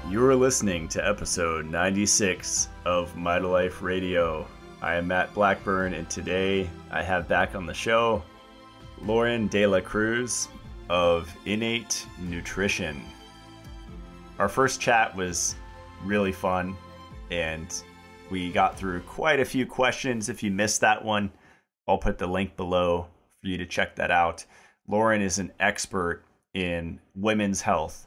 You're listening to episode 96 of Mitolife Radio. I am Matt Blackburn, and today I have back on the show Loren de la Cruz of Innate Nutrition. Our first chat was really fun, and we got through quite a few questions. If you missed that one, I'll put the link below for you to check that out. Loren is an expert in women's health,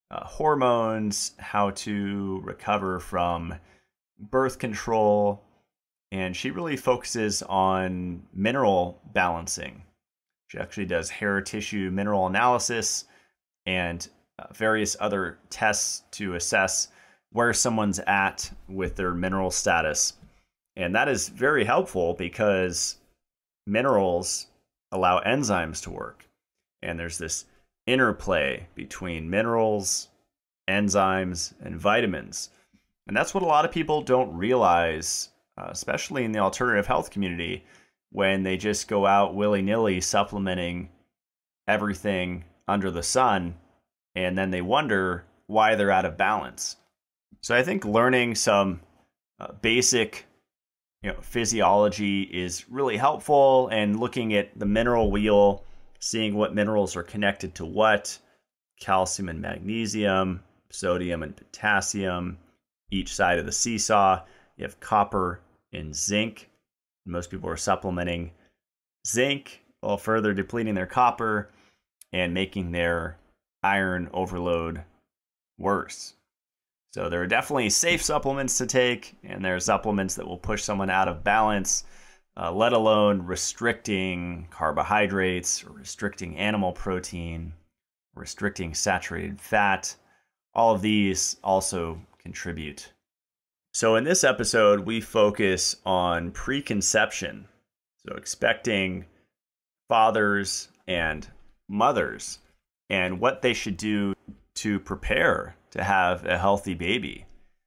hormones, how to recover from birth control, and she really focuses on mineral balancing. She actually does hair tissue mineral analysis and various other tests to assess where someone's at with their mineral status. And that is very helpful because minerals allow enzymes to work. And there's this interplay between minerals, enzymes, and vitamins. And that's what a lot of people don't realize, especially in the alternative health community, when they just go out willy-nilly supplementing everything under the sun, and then they wonder why they're out of balance. So I think learning some basic physiology is really helpful, and looking at the mineral wheel, seeing what minerals are connected to what, calcium and magnesium, sodium and potassium, each side of the seesaw. You have copper and zinc. Most people are supplementing zinc while further depleting their copper and making their iron overload worse. So there are definitely safe supplements to take, and there are supplements that will push someone out of balance, let alone restricting carbohydrates, or restricting animal protein, restricting saturated fat. All of these also contribute. So in this episode, we focus on preconception. So expecting fathers and mothers and what they should do to prepare to have a healthy baby.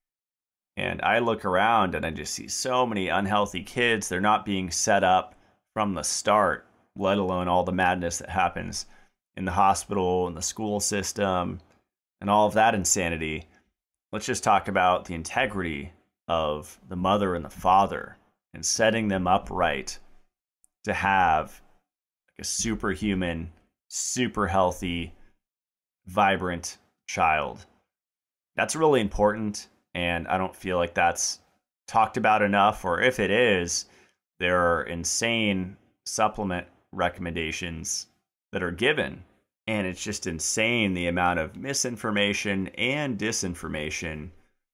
And I look around and I just see so many unhealthy kids. They're not being set up from the start, let alone all the madness that happens in the hospital and the school system and all of that insanity. Let's just talk about the integrity of the mother and the father and setting them up right to have a superhuman, super healthy, vibrant child. That's really important, and I don't feel like that's talked about enough, or if it is, there are insane supplement recommendations that are given, and it's just insane the amount of misinformation and disinformation,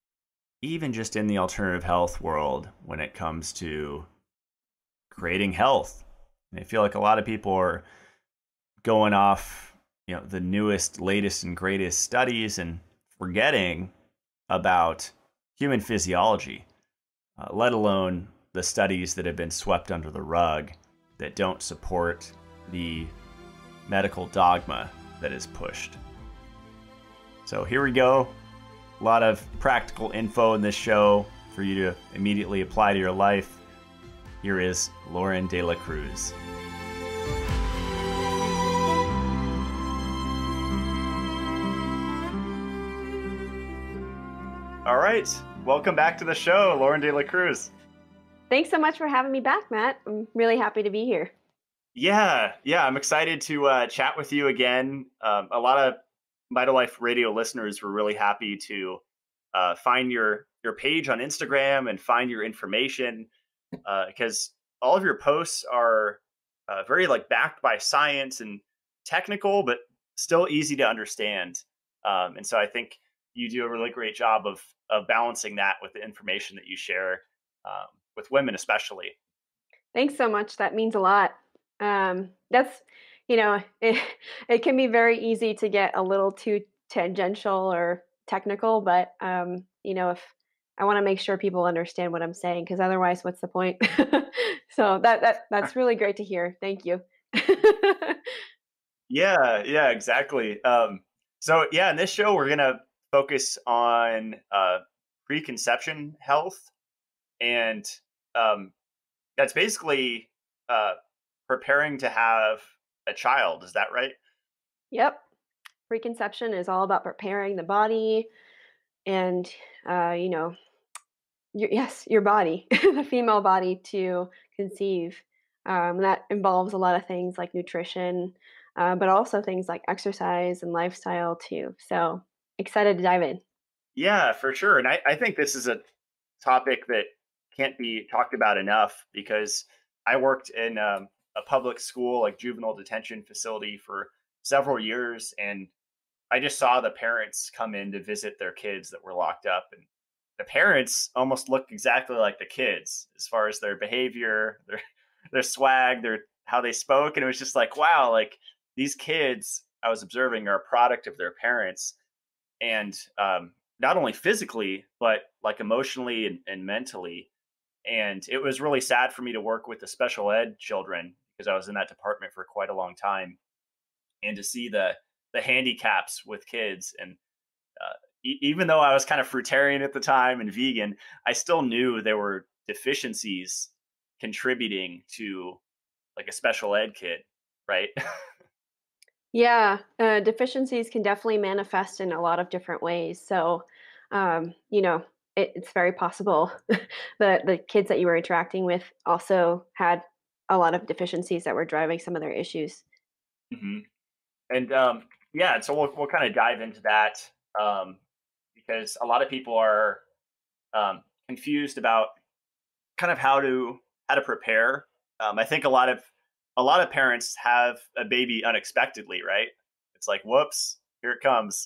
even just in the alternative health world, when it comes to creating health. And I feel like a lot of people are going off, the newest, latest, and greatest studies and forgetting about human physiology, let alone the studies that have been swept under the rug that don't support the medical dogma that is pushed. So here we go. A lot of practical info in this show for you to immediately apply to your life. Here is Loren de la Cruz. All right, welcome back to the show, Loren de la Cruz. Thanks so much for having me back, Matt. I'm really happy to be here. Yeah, I'm excited to chat with you again. A lot of Mitolife Radio listeners were really happy to find your page on Instagram and find your information, because all of your posts are very backed by science and technical, but still easy to understand. And so I think you do a really great job of balancing that with the information that you share with women, especially. Thanks so much. That means a lot. That's, it can be very easy to get a little too tangential or technical, but, if I want to make sure people understand what I'm saying, because otherwise, what's the point? So that's really great to hear. Thank you. Yeah, exactly. So in this show, we're going to focus on preconception health, and that's basically preparing to have a child. Is that right? Yep. Preconception is all about preparing the body and you know, your body, the female body to conceive. That involves a lot of things like nutrition, but also things like exercise and lifestyle too. So excited to dive in. Yeah, for sure. And I think this is a topic that can't be talked about enough because I worked in a public school, like juvenile detention facility for several years. And I just saw the parents come in to visit their kids that were locked up. And the parents almost looked exactly like the kids as far as their behavior, their swag, their how they spoke. And it was just like, wow, like these kids I was observing are a product of their parents. And not only physically, but like emotionally and mentally. And it was really sad for me to work with the special ed children because I was in that department for quite a long time, and to see the handicaps with kids. And even though I was kind of fruitarian at the time and vegan, I still knew there were deficiencies contributing to like a special ed kid, right? Yeah, deficiencies can definitely manifest in a lot of different ways. So, you know, it's very possible the kids that you were interacting with also had a lot of deficiencies that were driving some of their issues. hmm And yeah, and so we'll kind of dive into that because a lot of people are confused about kind of how to prepare. I think a lot of parents have a baby unexpectedly, right? It's like, whoops, here it comes.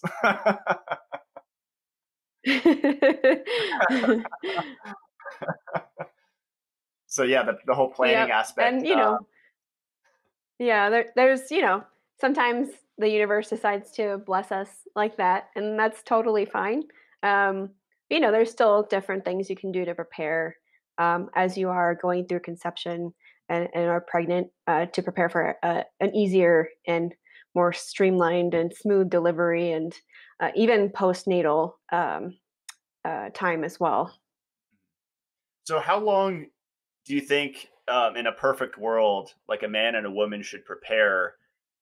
So yeah, the whole planning Yep, aspect. and yeah, there's sometimes the universe decides to bless us like that, and that's totally fine. There's still different things you can do to prepare as you are going through conception and are pregnant to prepare for an easier and more streamlined and smooth delivery, and even postnatal time as well. So how long do you think, in a perfect world, like a man and a woman should prepare?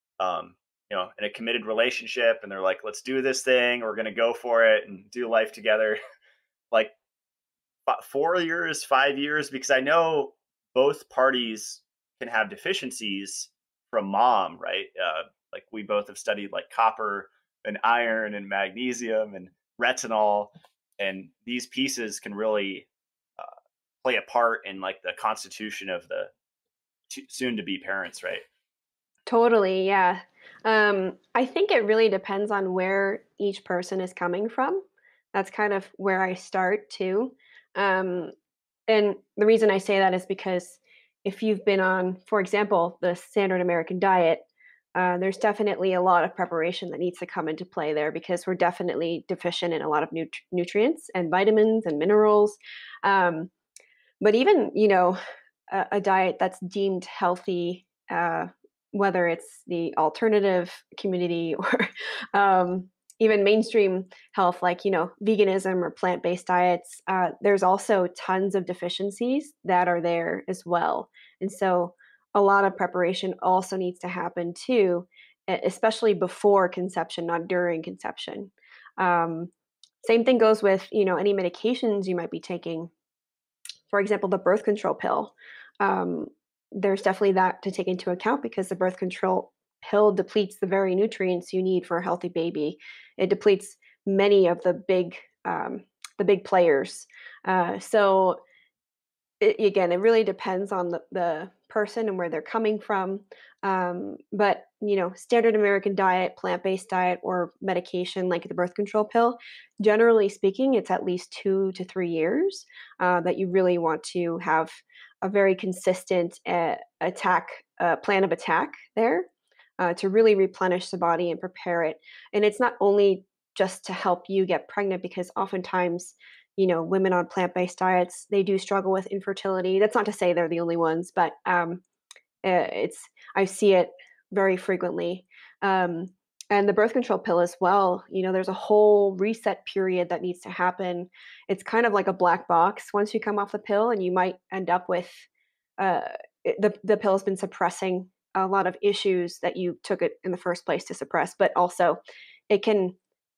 In a committed relationship, and they're like, let's do this thing. We're gonna go for it and do life together. Like 4 years, 5 years, because I know both parties can have deficiencies from mom, right? Like we both have studied like copper and iron and magnesium and retinol, and these pieces can really uh, play a part in like the constitution of the soon to be parents, right? Totally, yeah. I think it really depends on where each person is coming from. That's kind of where I start too. Um, and the reason I say that is because if you've been on, for example, the standard American diet, there's definitely a lot of preparation that needs to come into play there because we're definitely deficient in a lot of nutrients and vitamins and minerals. Um, but even, a diet that's deemed healthy, whether it's the alternative community or even mainstream health, like, veganism or plant based diets, there's also tons of deficiencies that are there as well. And so a lot of preparation also needs to happen too, especially before conception, not during conception. Um, Same thing goes with, any medications you might be taking, for example, the birth control pill. Um, there's definitely that to take into account because the birth control pill depletes the very nutrients you need for a healthy baby. It depletes many of the big players. So again, it really depends on the person and where they're coming from. But standard American diet, plant-based diet, or medication like the birth control pill, generally speaking, it's at least 2 to 3 years that you really want to have a very consistent attack plan of attack there to really replenish the body and prepare it. And it's not only just to help you get pregnant, because oftentimes women on plant-based diets, they do struggle with infertility. That's not to say they're the only ones, but it's I see it very frequently. Um, and the birth control pill as well. There's a whole reset period that needs to happen. It's kind of like a black box once you come off the pill, and you might end up with uh, the pill has been suppressing a lot of issues that you took it in the first place to suppress, but also it can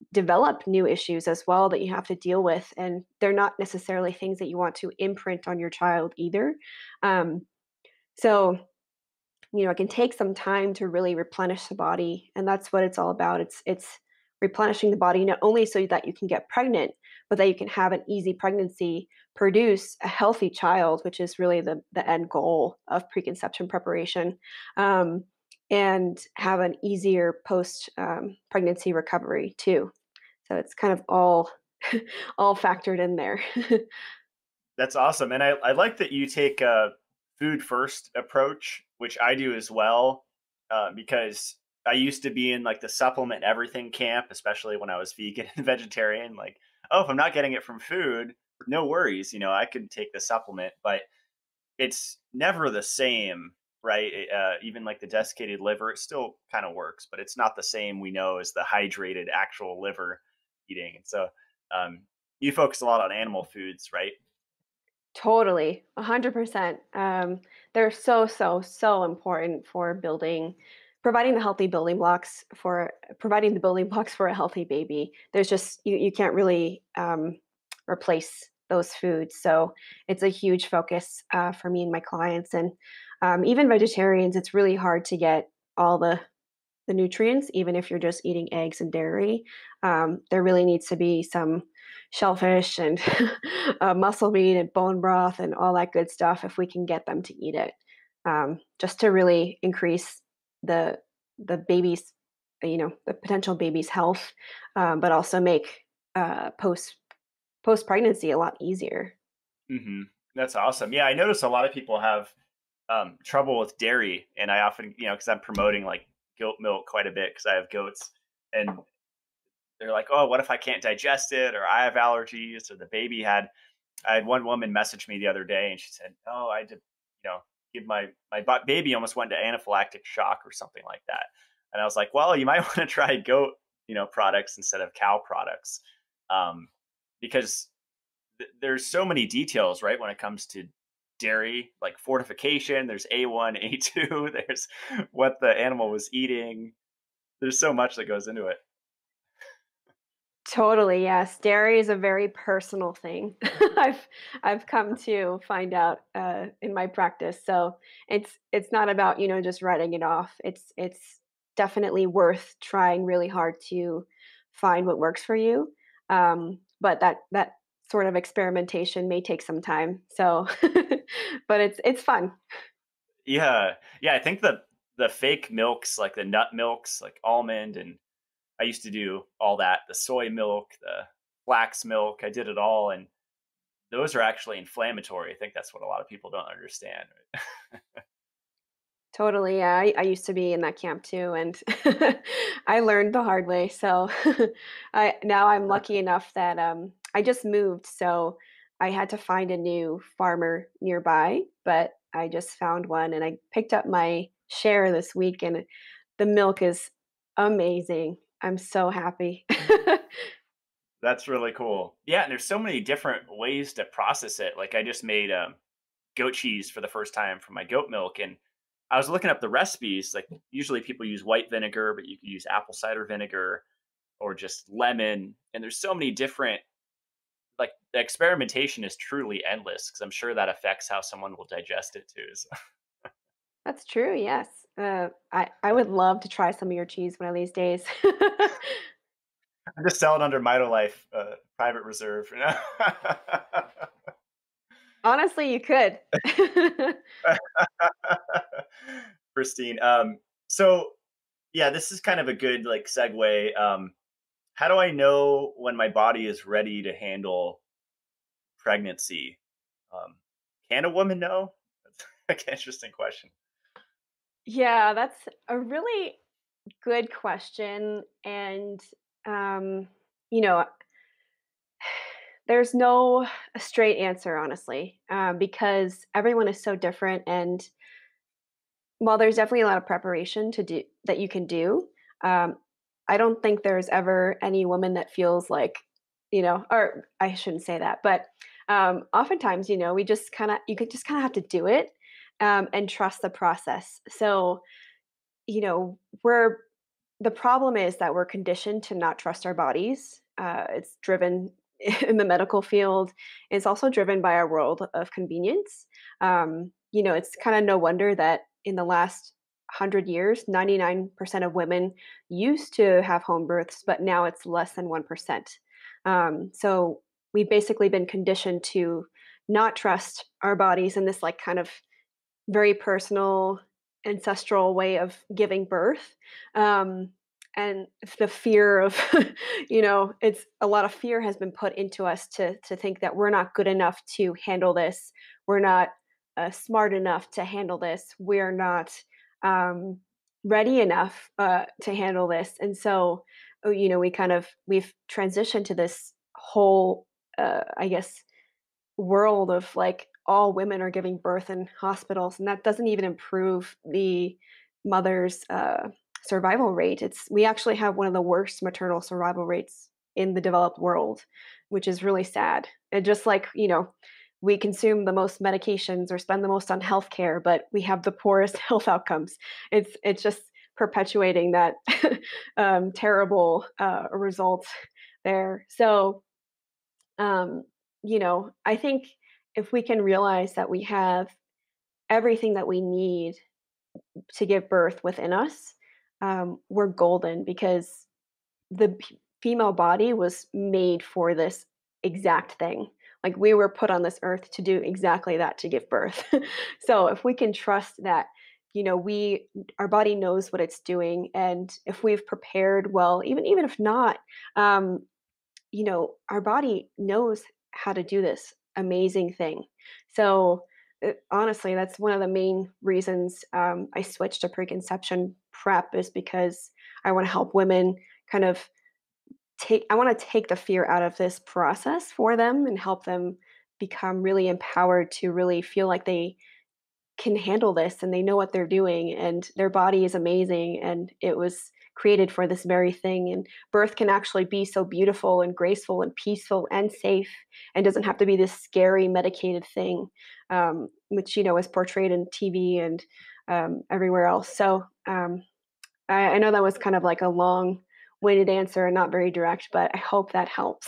develop new issues as well that you have to deal with, and they're not necessarily things that you want to imprint on your child either. Um, so it can take some time to really replenish the body, and that's what it's all about. It's replenishing the body not only so that you can get pregnant, but that you can have an easy pregnancy, produce a healthy child, which is really the end goal of preconception preparation, um, and have an easier post pregnancy recovery too. So it's kind of all all factored in there. That's awesome. And I like that you take a food first approach, which I do as well, because I used to be in like the supplement everything camp, especially when I was vegan and vegetarian. Like, oh, if I'm not getting it from food, no worries. I could take the supplement, but it's never the same, right? Even like the desiccated liver, it still kind of works, but it's not the same we know as the hydrated actual liver eating. And so um, you focus a lot on animal foods, right? Totally, 100%. They're so, so, so important for providing the healthy building blocks for providing the building blocks for a healthy baby. There's just you can't really replace those foods. So it's a huge focus for me and my clients, and even vegetarians. It's really hard to get all the nutrients, even if you're just eating eggs and dairy. There really needs to be some shellfish and muscle meat and bone broth and all that good stuff if we can get them to eat it, just to really increase the the baby's, the potential baby's health, but also make post pregnancy a lot easier. Hmm. That's awesome. Yeah, I notice a lot of people have trouble with dairy, and I often, because I'm promoting like goat milk quite a bit because I have goats, and they're like, "Oh, what if I can't digest it, or I have allergies, or the baby had." I had one woman message me the other day, and she said, "Oh, I did, give my baby almost went into anaphylactic shock or something like that." And I was like, "Well, you might want to try goat, products instead of cow products, um, because there's so many details, right, when it comes to dairy, like fortification. There's A1, A2. There's what the animal was eating. There's so much that goes into it." Totally, yes. Dairy is a very personal thing. I've I've come to find out in my practice. So it's not about just writing it off. It's definitely worth trying really hard to find what works for you. But that sort of experimentation may take some time. So, but it's fun. Yeah, yeah. I think the fake milks, like the nut milks, like almond, and I used to do all that. The soy milk, the flax milk, I did it all, and those are actually inflammatory. I think that's what a lot of people don't understand. Right? Totally. Yeah, I used to be in that camp too, and I learned the hard way. So I now I'm lucky enough that I just moved, so I had to find a new farmer nearby, but I just found one and I picked up my share this week, and the milk is amazing. I'm so happy. That's really cool. Yeah, and there's so many different ways to process it. Like I just made goat cheese for the first time from my goat milk, and I was looking up the recipes. Like usually people use white vinegar, but you could use apple cider vinegar or just lemon. And there's so many different, like the experimentation is truly endless because I'm sure that affects how someone will digest it too. So That's true. Yes. I would love to try some of your cheese one of these days. I'm just selling under Mitolife, private reserve. Honestly, you could. Pristine. So yeah, this is kind of a good like segue. How do I know when my body is ready to handle pregnancy? Um, can a woman know? That's like an interesting question. Yeah, that's a really good question. And, um, you know, there's no straight answer, honestly, because everyone is so different. And while there's definitely a lot of preparation to do that you can do, um, I don't think there's ever any woman that feels like, or I shouldn't say that, but oftentimes, we just you could just kind of have to do it, and trust the process. So, we're the problem is that we're conditioned to not trust our bodies. It's driven in the medical field. It's also driven by our world of convenience. It's kind of no wonder that in the last 100 years, 99% of women used to have home births, but now it's less than 1%. So we've basically been conditioned to not trust our bodies in this like kind of very personal, ancestral way of giving birth. Um, and the fear of, it's a lot of fear has been put into us to think that we're not good enough to handle this. We're not smart enough to handle this. We're not um, ready enough to handle this. And so, we've transitioned to this whole, I guess, world of like all women are giving birth in hospitals, and that doesn't even improve the mother's survival rate. We actually have one of the worst maternal survival rates in the developed world, which is really sad. And just like we consume the most medications or spend the most on healthcare, but we have the poorest health outcomes. It's just perpetuating that terrible result there. So I think if we can realize that we have everything that we need to give birth within us, we're golden because the female body was made for this exact thing. Like we were put on this earth to do exactly that, to give birth. So if we can trust that, our body knows what it's doing, and if we've prepared well, even if not, um, our body knows how to do this amazing thing. So, honestly, that's one of the main reasons I switched to preconception prep, is because I want to help women kind of I want to take the fear out of this process for them and help them become really empowered to really feel like they can handle this and they know what they're doing and their body is amazing and it was created for this very thing, and birth can actually be so beautiful and graceful and peaceful and safe and doesn't have to be this scary medicated thing, which is portrayed in TV and everywhere else. So I know that was kind of like a long winded answer and not very direct, but I hope that helps.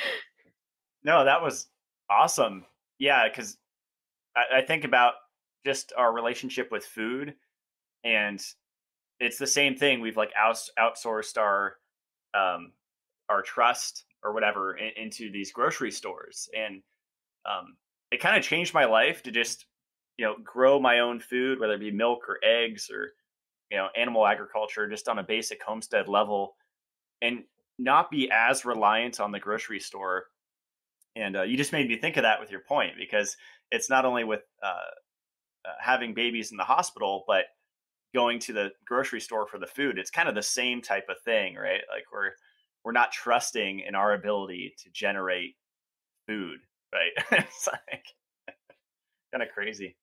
No, that was awesome. Yeah, because I think about just our relationship with food, and it's the same thing. We've like outsourced um, our trust or whatever into these grocery stores, and it kind of changed my life to just grow my own food, whether it be milk or eggs or animal agriculture, just on a basic homestead level, and not be as reliant on the grocery store. And you just made me think of that with your point, because it's not only with having babies in the hospital, but going to the grocery store for the food. It's kind of the same type of thing, right? Like we're not trusting in our ability to generate food, right? It's like kind of crazy.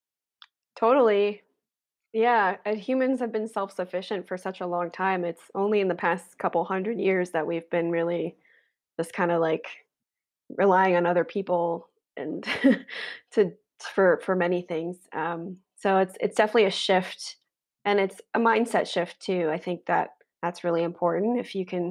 Totally. Yeah, and humans have been self-sufficient for such a long time. It's only in the past couple 100 years that we've been really just kind of like relying on other people and to for many things. So it's definitely a shift, and it's a mindset shift too. I think that that's really important. If you can,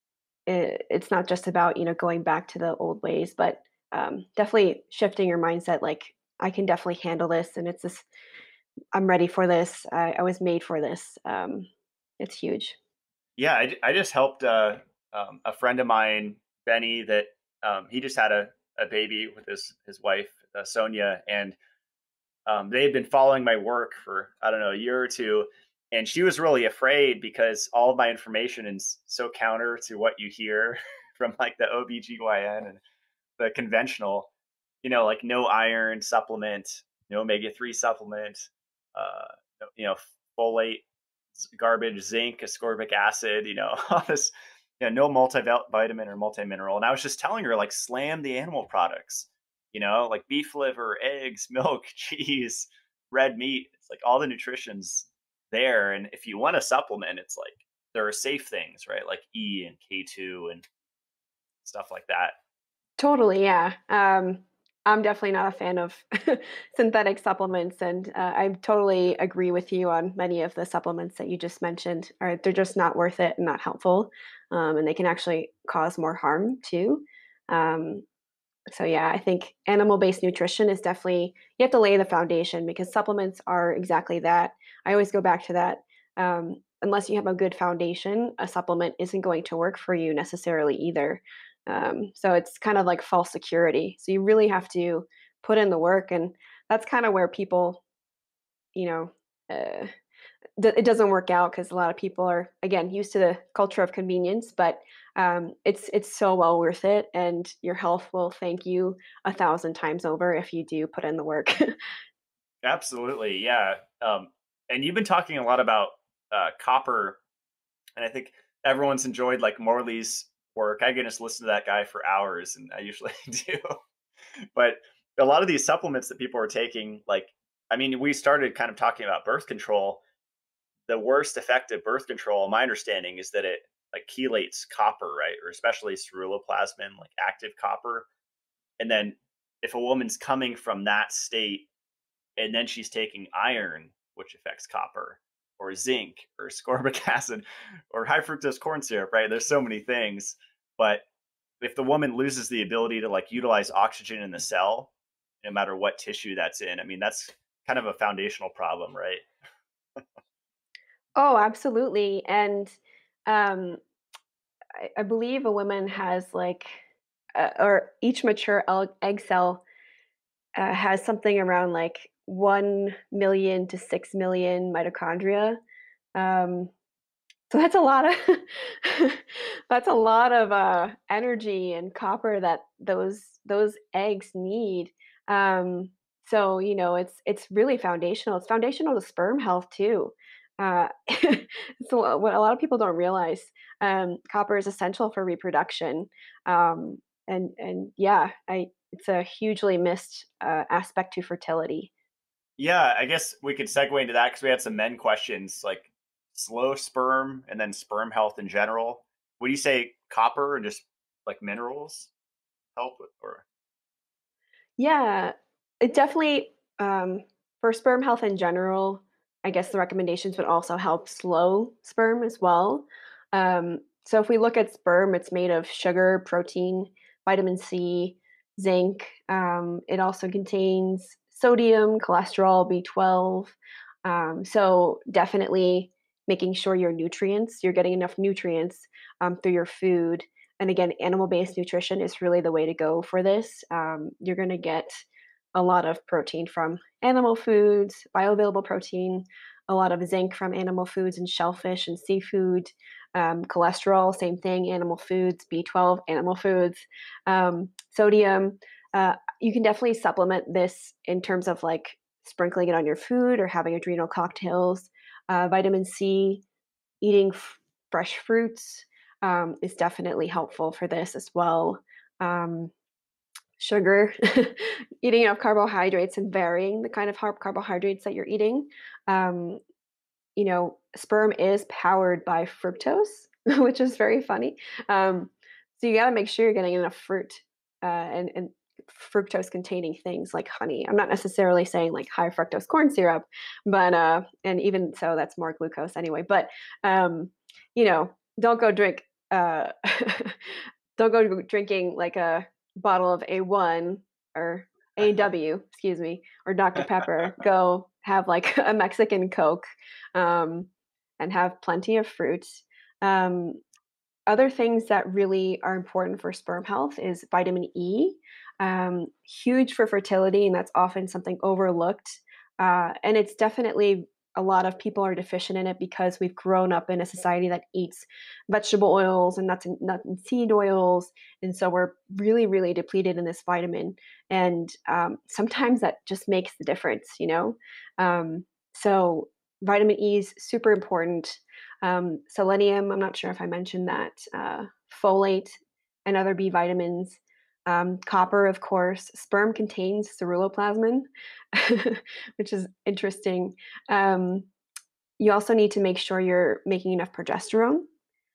it's not just about going back to the old ways, but definitely shifting your mindset. Like I can definitely handle this, and it's this. I'm ready for this. I was made for this. It's huge. Yeah, I just helped a friend of mine, Benny, that he just had a baby with his wife, Sonia, and they had been following my work for, I don't know, a year or two. And she was really afraid because all of my information is so counter to what you hear from like the OBGYN and the conventional, like no iron supplement, no omega-3 supplement, uh, folate, garbage, zinc, ascorbic acid, all this, no multivitamin or multimineral. And I was just telling her, like, slam the animal products, like beef liver, eggs, milk, cheese, red meat. It's like all the nutrition's there. And if you want a supplement, it's like there are safe things, right? Like E and K2 and stuff like that. Totally, yeah. I'm definitely not a fan of synthetic supplements, and I totally agree with you on many of the supplements that you just mentioned. Or they're just not worth it and not helpful, and they can actually cause more harm too. Um, so yeah, I think animal-based nutrition is definitely you have to lay the foundation because supplements are exactly that. I always go back to that. Unless you have a good foundation, a supplement isn't going to work for you necessarily either. So it's kind of like false security. So you really have to put in the work, and that's kind of where people, you know, uh, it doesn't work out because a lot of people are again used to the culture of convenience, but it's so well worth it, and your health will thank you 1,000 times over if you do put in the work. Absolutely, yeah. And you've been talking a lot about copper, and I think everyone's enjoyed like Morley's work. I can just listen to that guy for hours, and I usually do. But a lot of these supplements that people are taking, like, I mean, we started kind of talking about birth control. The worst effective birth control, my understanding, is that it like chelates copper, right? Or especially ceruloplasmin, like active copper. And then if a woman's coming from that state and then she's taking iron, which affects copper, or zinc, or ascorbic acid, or high fructose corn syrup, right? There's so many things. But if the woman loses the ability to like utilize oxygen in the cell, no matter what tissue that's in, I mean, that's kind of a foundational problem, right? Oh, absolutely. And um, I believe a woman has like, or each mature egg cell has something around like 1 million to 6 million mitochondria. Um, so that's a lot of that's a lot of energy and copper that those eggs need. So it's really foundational. It's foundational to sperm health too. So what a lot of people don't realize, copper is essential for reproduction. Um, and yeah, I it's a hugely missed aspect to fertility. Yeah, I guess we could segue into that because we had some men questions like slow sperm and then sperm health in general. Would you say copper and just like minerals help with, or Yeah, it definitely, for sperm health in general, I guess the recommendations would also help slow sperm as well. So if we look at sperm, it's made of sugar, protein, vitamin C, zinc. It also contains sodium, cholesterol, B12. So definitely making sure you're getting enough nutrients through your food, and again, animal-based nutrition is really the way to go for this. You're going to get a lot of protein from animal foods, bioavailable protein, a lot of zinc from animal foods and shellfish and seafood, cholesterol, same thing, animal foods, B12, animal foods, sodium. You can definitely supplement this in terms of like sprinkling it on your food or having adrenal cocktails. Vitamin C, eating fresh fruits is definitely helpful for this as well. Um, Sugar, eating enough carbohydrates and varying the kind of carbohydrates that you're eating. Um, Sperm is powered by fructose, which is very funny. So you got to make sure you're getting enough fruit and fructose containing things like honey. I'm not necessarily saying like high fructose corn syrup, but and even so, that's more glucose anyway. But um, don't go drink. Don't go drinking like a bottle of A1 or AW, excuse me, or Dr. Pepper. Go have like a Mexican Coke, um, and have plenty of fruit. Um, Other things that really are important for sperm health is vitamin E, huge for fertility, and that's often something overlooked. And it's definitely a lot of people are deficient in it because we've grown up in a society that eats vegetable oils and nuts and seed oils, and so we're really, really depleted in this vitamin. And sometimes that just makes the difference. So vitamin E is super important. Selenium, I'm not sure if I mentioned that, folate, and other B vitamins, copper, of course. Sperm contains ceruloplasmin, which is interesting. Um, you also need to make sure you're making enough progesterone.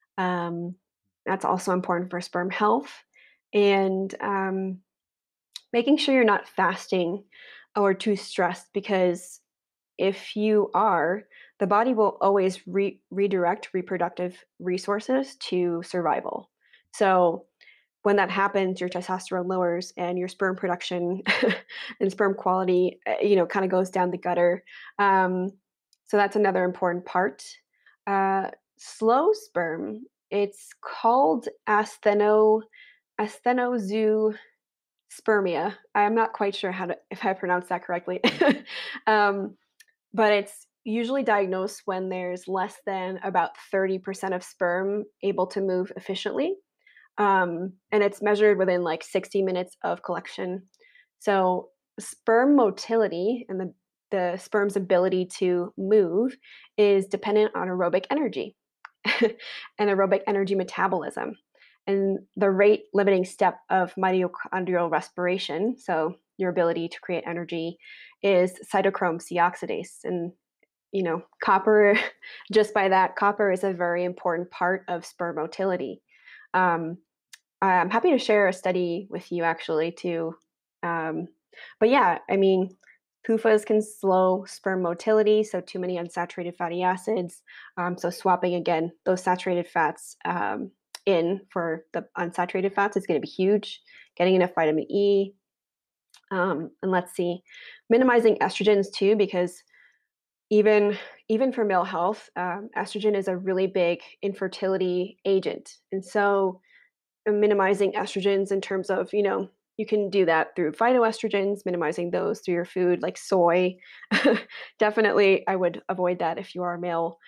Um, that's also important for sperm health. And making sure you're not fasting or too stressed, because if you are, the body will always redirect reproductive resources to survival. So when that happens, your testosterone lowers and your sperm production and sperm quality, kind of goes down the gutter. Um, so that's another important part. Uh, Slow sperm, it's called asthenozoospermia. I'm not quite sure if I pronounced that correctly. um, but it's usually diagnosed when there's less than about 30% of sperm able to move efficiently. And it's measured within like 60 minutes of collection. So sperm motility and the sperm's ability to move is dependent on aerobic energy and aerobic energy metabolism. And the rate limiting step of mitochondrial respiration, so your ability to create energy, is cytochrome C oxidase. And copper, just by that, copper is a very important part of sperm motility. Um, I'm happy to share a study with you actually too. Um, but yeah, I mean, PUFAs can slow sperm motility, so too many unsaturated fatty acids. So swapping again those saturated fats in for the unsaturated fats is going to be huge. Getting enough vitamin E, and let's see, minimizing estrogens too, because even even for male health, estrogen is a really big infertility agent, and so minimizing estrogens in terms of, you can do that through phytoestrogens, minimizing those through your food, like soy. Definitely, I would avoid that if you are a male.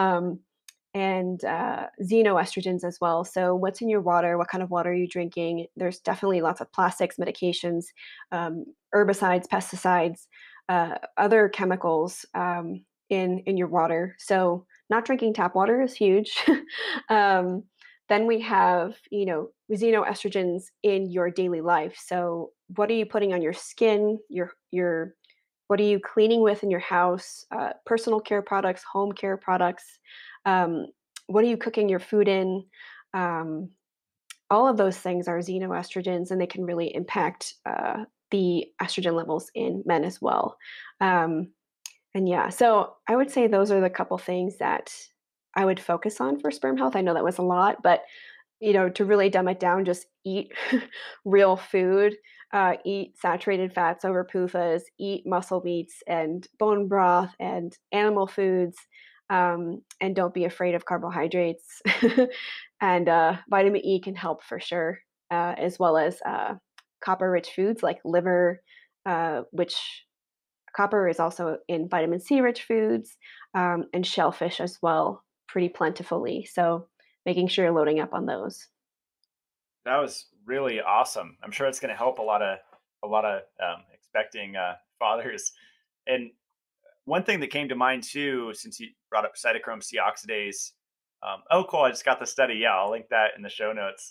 And xenoestrogens as well. So, what's in your water? What kind of water are you drinking? There's definitely lots of plastics, medications, herbicides, pesticides, other chemicals in your water. So, not drinking tap water is huge. um, then we have, xenoestrogens in your daily life. So, what are you putting on your skin? Your what are you cleaning with in your house? Personal care products, home care products. Um, what are you cooking your food in? Um, all of those things are xenoestrogens, and they can really impact the estrogen levels in men as well. Um, and yeah, so I would say those are the couple things that I would focus on for sperm health. I know that was a lot, but to really dumb it down, just eat real food, eat saturated fats over PUFAs, eat muscle meats and bone broth and animal foods, and don't be afraid of carbohydrates. And vitamin E can help for sure, as well as copper-rich foods like liver, which copper is also in vitamin C-rich foods, and shellfish as well, pretty plentifully. So making sure you're loading up on those. That was really awesome. I'm sure it's going to help a lot of expecting fathers. And one thing that came to mind too, since you brought up cytochrome C oxidase. Oh, cool! I just got the study. Yeah, I'll link that in the show notes.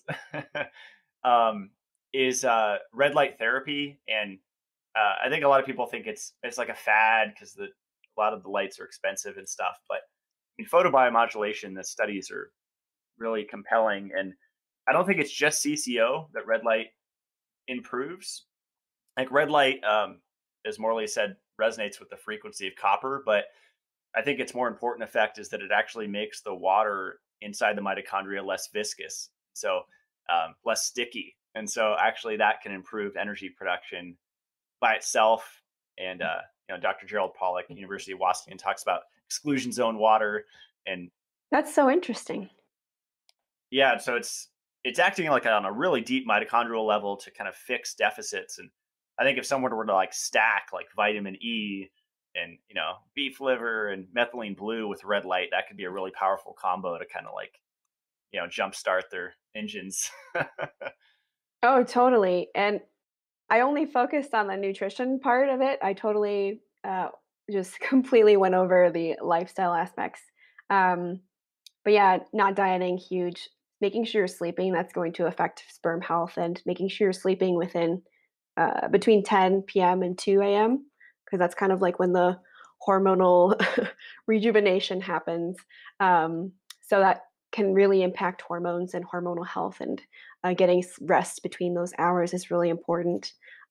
um, is red light therapy, and I think a lot of people think it's like a fad because a lot of the lights are expensive and stuff. But in photobiomodulation, the studies are really compelling, and I don't think it's just CCO that red light improves. Like red light, as Morley said, resonates with the frequency of copper, but I think its more important effect is that it actually makes the water inside the mitochondria less viscous, so less sticky, and so actually that can improve energy production by itself. And Dr. Gerald Pollack, University of Washington, talks about exclusion zone water, and That's so interesting. yeah, so it's acting like on a really deep mitochondrial level to kind of fix deficits. And I think if someone were to like stack like vitamin E and beef liver and methylene blue with red light, that could be a really powerful combo to kind of like jumpstart their engines. Oh, totally. And I only focused on the nutrition part of it. I totally just completely went over the lifestyle aspects. Um, but yeah, not dieting, huge. Making sure you're sleeping, that's going to affect sperm health, and making sure you're sleeping within between 10 p.m. and 2 a.m., because that's kind of like when the hormonal rejuvenation happens. So that can really impact hormones and hormonal health, and getting rest between those hours is really important.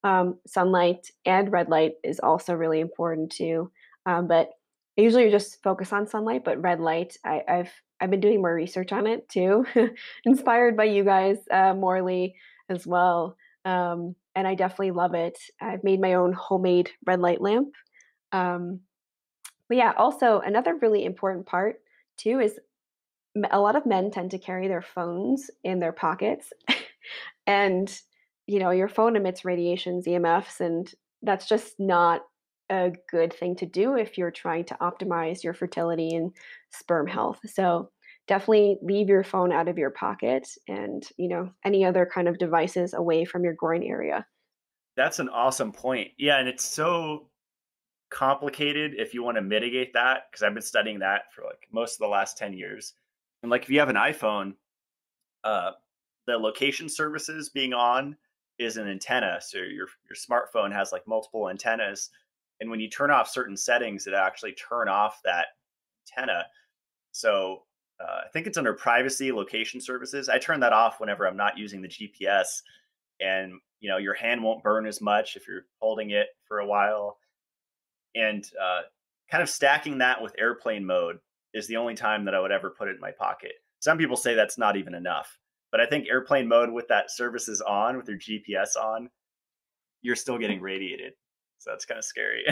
Sunlight and red light is also really important too. But I usually just focus on sunlight, but red light, I've been doing more research on it too, inspired by you guys, Morley as well. And I definitely love it. I've made my own homemade red light lamp. Um, but yeah, also another really important part too is a lot of men tend to carry their phones in their pockets. And, your phone emits radiations, EMFs, and that's just not a good thing to do if you're trying to optimize your fertility and sperm health. So definitely leave your phone out of your pocket and, any other kind of devices away from your groin area. That's an awesome point. Yeah, and it's so complicated if you want to mitigate that, because I've been studying that for like most of the last 10 years. And like if you have an iPhone, uh, the location services being on is an antenna. So your smartphone has like multiple antennas. And when you turn off certain settings, it actually turn off that antenna. So I think it's under privacy location services. I turn that off whenever I'm not using the GPS, and your hand won't burn as much if you're holding it for a while. And kind of stacking that with airplane mode is the only time that I would ever put it in my pocket. Some people say that's not even enough, but I think airplane mode with that services on, with your GPS on, you're still getting radiated. So that's kind of scary.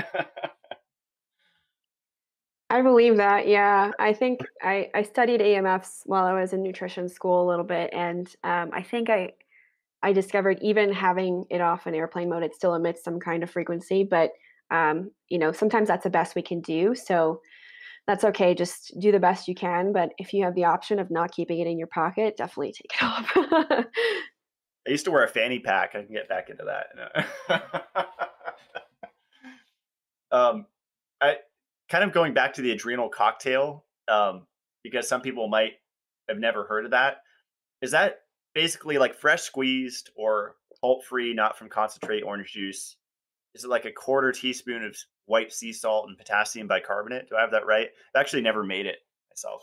I believe that. Yeah. I think I studied AMFs while I was in nutrition school a little bit. And I think I discovered even having it off in airplane mode, it still emits some kind of frequency. But, sometimes that's the best we can do. So that's okay. Just do the best you can. But if you have the option of not keeping it in your pocket, definitely take it off. I used to wear a fanny pack. I can get back into that. I kind of going back to the adrenal cocktail, because some people might have never heard of that. Is that basically like fresh squeezed or pulp free, not from concentrate orange juice? Is it like a quarter teaspoon of white sea salt and potassium bicarbonate? Do I have that right? I've actually never made it myself.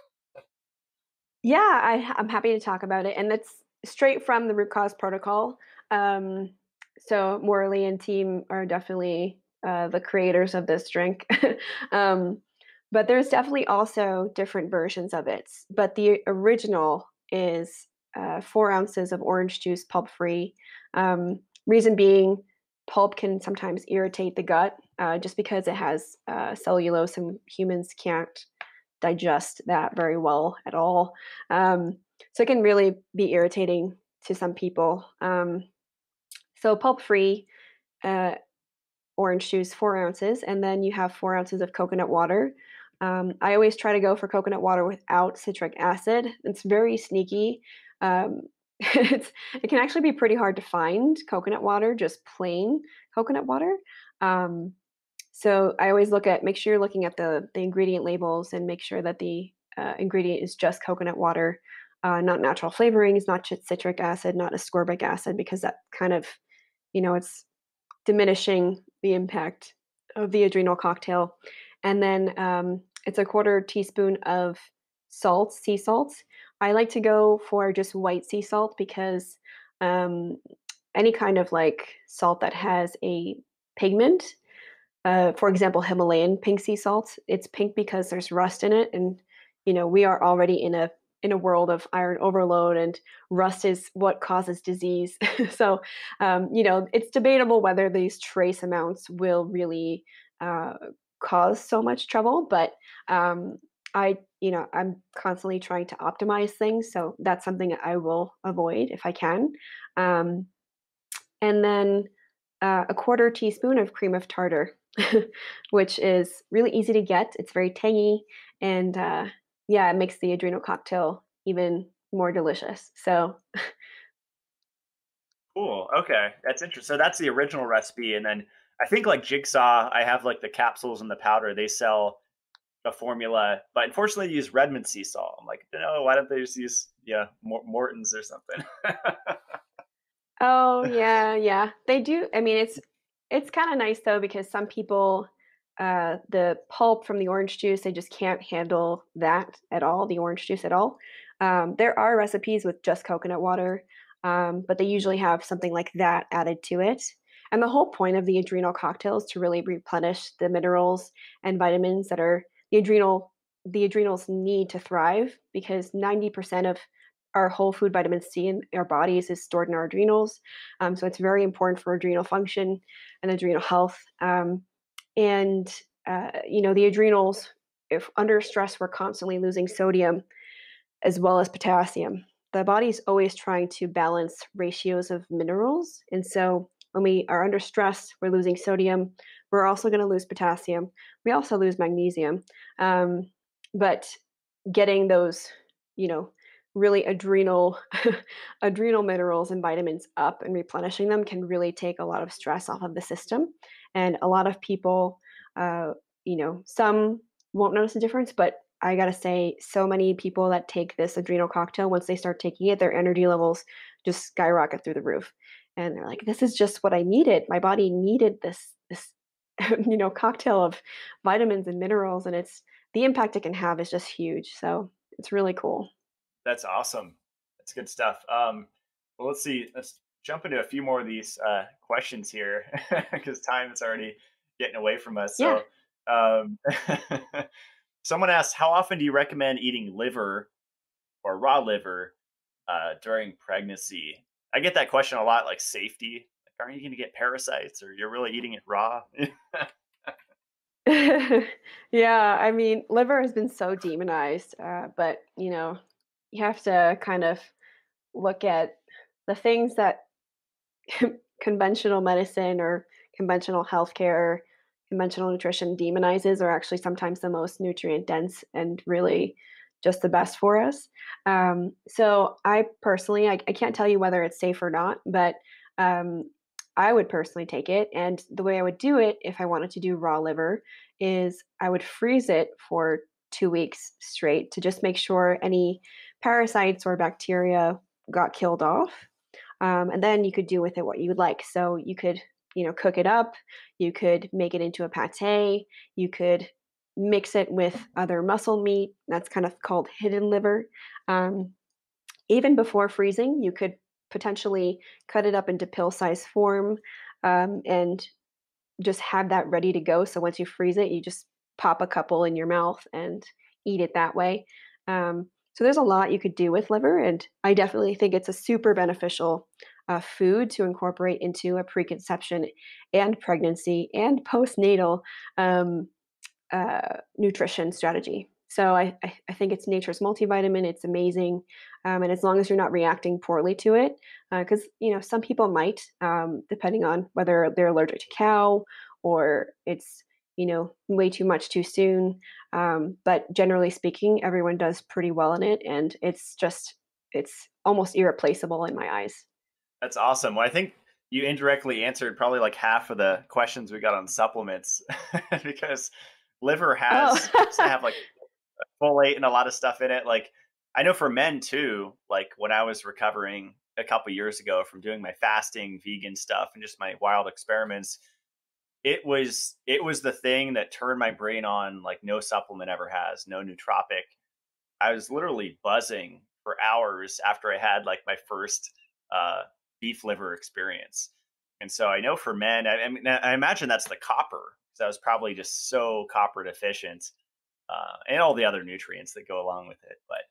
Yeah, I'm happy to talk about it, and that's straight from the root cause protocol. Um, so Morley and team are definitely the creators of this drink. um, but there's definitely also different versions of it. But the original is 4 ounces of orange juice, pulp free. Reason being, pulp can sometimes irritate the gut just because it has cellulose, and humans can't digest that very well at all. So it can really be irritating to some people. So pulp free uh, orange juice, 4 ounces, and then you have 4 ounces of coconut water. I always try to go for coconut water without citric acid. It's very sneaky. Um, it can actually be pretty hard to find coconut water, just plain coconut water. Um, so I always make sure you're looking at the ingredient labels and make sure that the ingredient is just coconut water, not natural flavorings, not citric acid, not ascorbic acid, because that kind of, it's diminishing the impact of the adrenal cocktail. And then it's a quarter teaspoon of salt, sea salt. I like to go for just white sea salt because um, any kind of like salt that has a pigment, for example, Himalayan pink sea salt. It's pink because there's rust in it, and we are already in a world of iron overload, and rust is what causes disease. So, it's debatable whether these trace amounts will really uh, cause so much trouble. But I'm constantly trying to optimize things, so that's something that I will avoid if I can. Um, and then a quarter teaspoon of cream of tartar, which is really easy to get. It's very tangy, and yeah, it makes the adrenal cocktail even more delicious. So, Cool. Okay, that's interesting. So that's the original recipe, and then I think like Jigsaw, I have like the capsules and the powder. They sell a formula, but unfortunately, they use Redmond sea salt. I'm like, no, why don't they just use Morton's or something? oh yeah, yeah, they do. I mean, it's kind of nice though because some people, the pulp from the orange juice, they just can't handle that at all. The orange juice at all. There are recipes with just coconut water. but they usually have something like that added to it. And the whole point of the adrenal cocktail is to really replenish the minerals and vitamins that are the adrenals need to thrive, because 90% of our whole food vitamin C in our bodies is stored in our adrenals. So it's very important for adrenal function and adrenal health. And the adrenals, if under stress, we're constantly losing sodium as well as potassium. The body's always trying to balance ratios of minerals. And so when we are under stress, we're losing sodium. We're also going to lose potassium. We also lose magnesium. But getting those, you know, really adrenal minerals and vitamins up and replenishing them can really take a lot of stress off of the system. And a lot of people, some won't notice a difference, but I gotta say, so many people that take this adrenal cocktail, once they start taking it, their energy levels just skyrocket through the roof. And they're like, this is just what I needed. My body needed this cocktail of vitamins and minerals, and it's the impact it can have is just huge. So it's really cool. That's awesome. That's good stuff. Well, let's see. Let's jump into a few more of these questions here because time is already getting away from us. Yeah. So, someone asked, how often do you recommend eating liver or raw liver during pregnancy? I get that question a lot, like safety. Like, aren't you going to get parasites, or you're really eating it raw? Yeah, I mean, liver has been so demonized, but you have to kind of look at the things that conventional medicine or conventional healthcare, conventional nutrition demonizes are actually sometimes the most nutrient dense and really just the best for us. So I personally, I can't tell you whether it's safe or not, but um, I would personally take it. And the way I would do it if I wanted to do raw liver is I would freeze it for 2 weeks straight to just make sure any parasites or bacteria got killed off. And then you could do with it what you would like. So you could, cook it up. You could make it into a pate. You could mix it with other muscle meat. That's kind of called hidden liver. Um, Even before freezing, you could potentially cut it up into pill-sized form, and just have that ready to go. So once you freeze it, you just pop a couple in your mouth and eat it that way. So there's a lot you could do with liver, and I definitely think it's a super beneficial food to incorporate into a preconception and pregnancy and postnatal um, nutrition strategy. So I think it's nature's multivitamin. It's amazing, and as long as you're not reacting poorly to it, because some people might, depending on whether they're allergic to cow or it's way too much too soon. But generally speaking, everyone does pretty well in it, and it's almost irreplaceable in my eyes. That's awesome. Well, I think you indirectly answered probably like half of the questions we got on supplements because liver Oh, has to have like folate and a lot of stuff in it. Like I know for men too, like when I was recovering a couple years ago from doing my fasting, vegan stuff and just my wild experiments, it was the thing that turned my brain on like no supplement ever has, no nootropic. I was literally buzzing for hours after I had like my first uh, beef liver experience. And so I know for men, I mean, I imagine that's the copper because I was probably just so copper deficient, and all the other nutrients that go along with it. But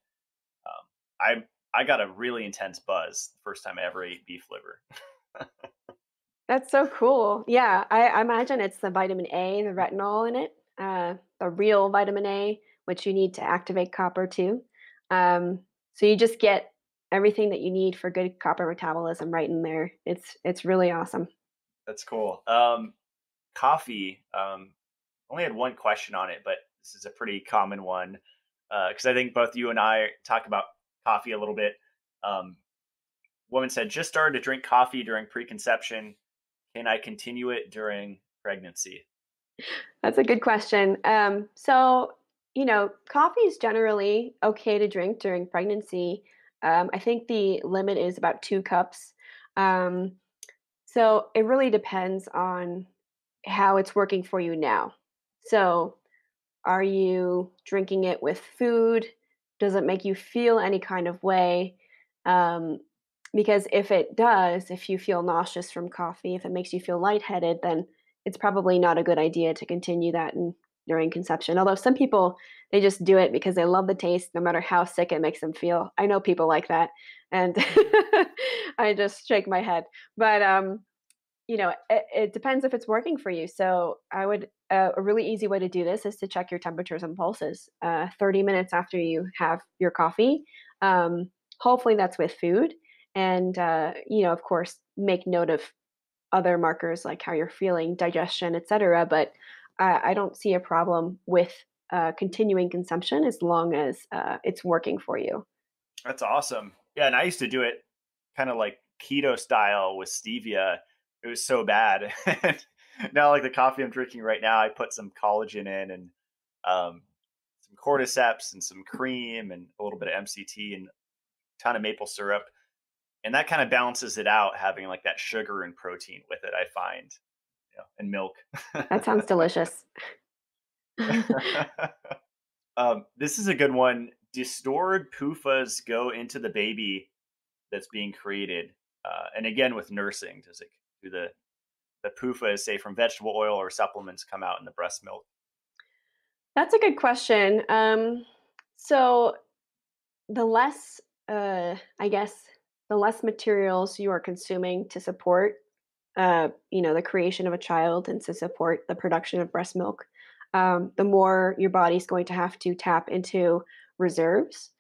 I got a really intense buzz the first time I ever ate beef liver. that's so cool. Yeah, I imagine it's the vitamin A, the retinol in it, the real vitamin A, which you need to activate copper too. So you just get everything that you need for good copper metabolism right in there. It's really awesome. That's cool. Coffee. Only had one question on it, but this is a pretty common one because I think both you and I talk about coffee a little bit. Um, Woman said, just started to drink coffee during preconception. Can I continue it during pregnancy? That's a good question. Coffee is generally okay to drink during pregnancy. I think the limit is about 2 cups. Um, so it really depends on how it's working for you now. So, are you drinking it with food? Does it make you feel any kind of way? Um, Because if it does, if you feel nauseous from coffee, if it makes you feel lightheaded, then it's probably not a good idea to continue that during conception. Although some people, they just do it because they love the taste, no matter how sick it makes them feel. I know people like that, and I just shake my head. But it depends if it's working for you. So I would a really easy way to do this is to check your temperatures and pulses 30 minutes after you have your coffee. Um, Hopefully that's with food, and of course, make note of other markers like how you're feeling, digestion, etc. But I don't see a problem with continuing consumption as long as it's working for you. That's awesome. Yeah, and I used to do it kind of like keto style with stevia. It was so bad. Now, like the coffee I'm drinking right now, I put some collagen in and some cordyceps and some cream and a little bit of MCT and a ton of maple syrup. And that kind of balances it out, having like that sugar and protein with it, I find, and milk. That sounds delicious. This is a good one. Do stored PUFAs go into the baby that's being created? And again, with nursing, does it do the PUFAs, say from vegetable oil or supplements, come out in the breast milk? That's a good question. So the less, I guess, the less materials you are consuming to support, the creation of a child and to support the production of breast milk, the more your body's going to have to tap into reserves.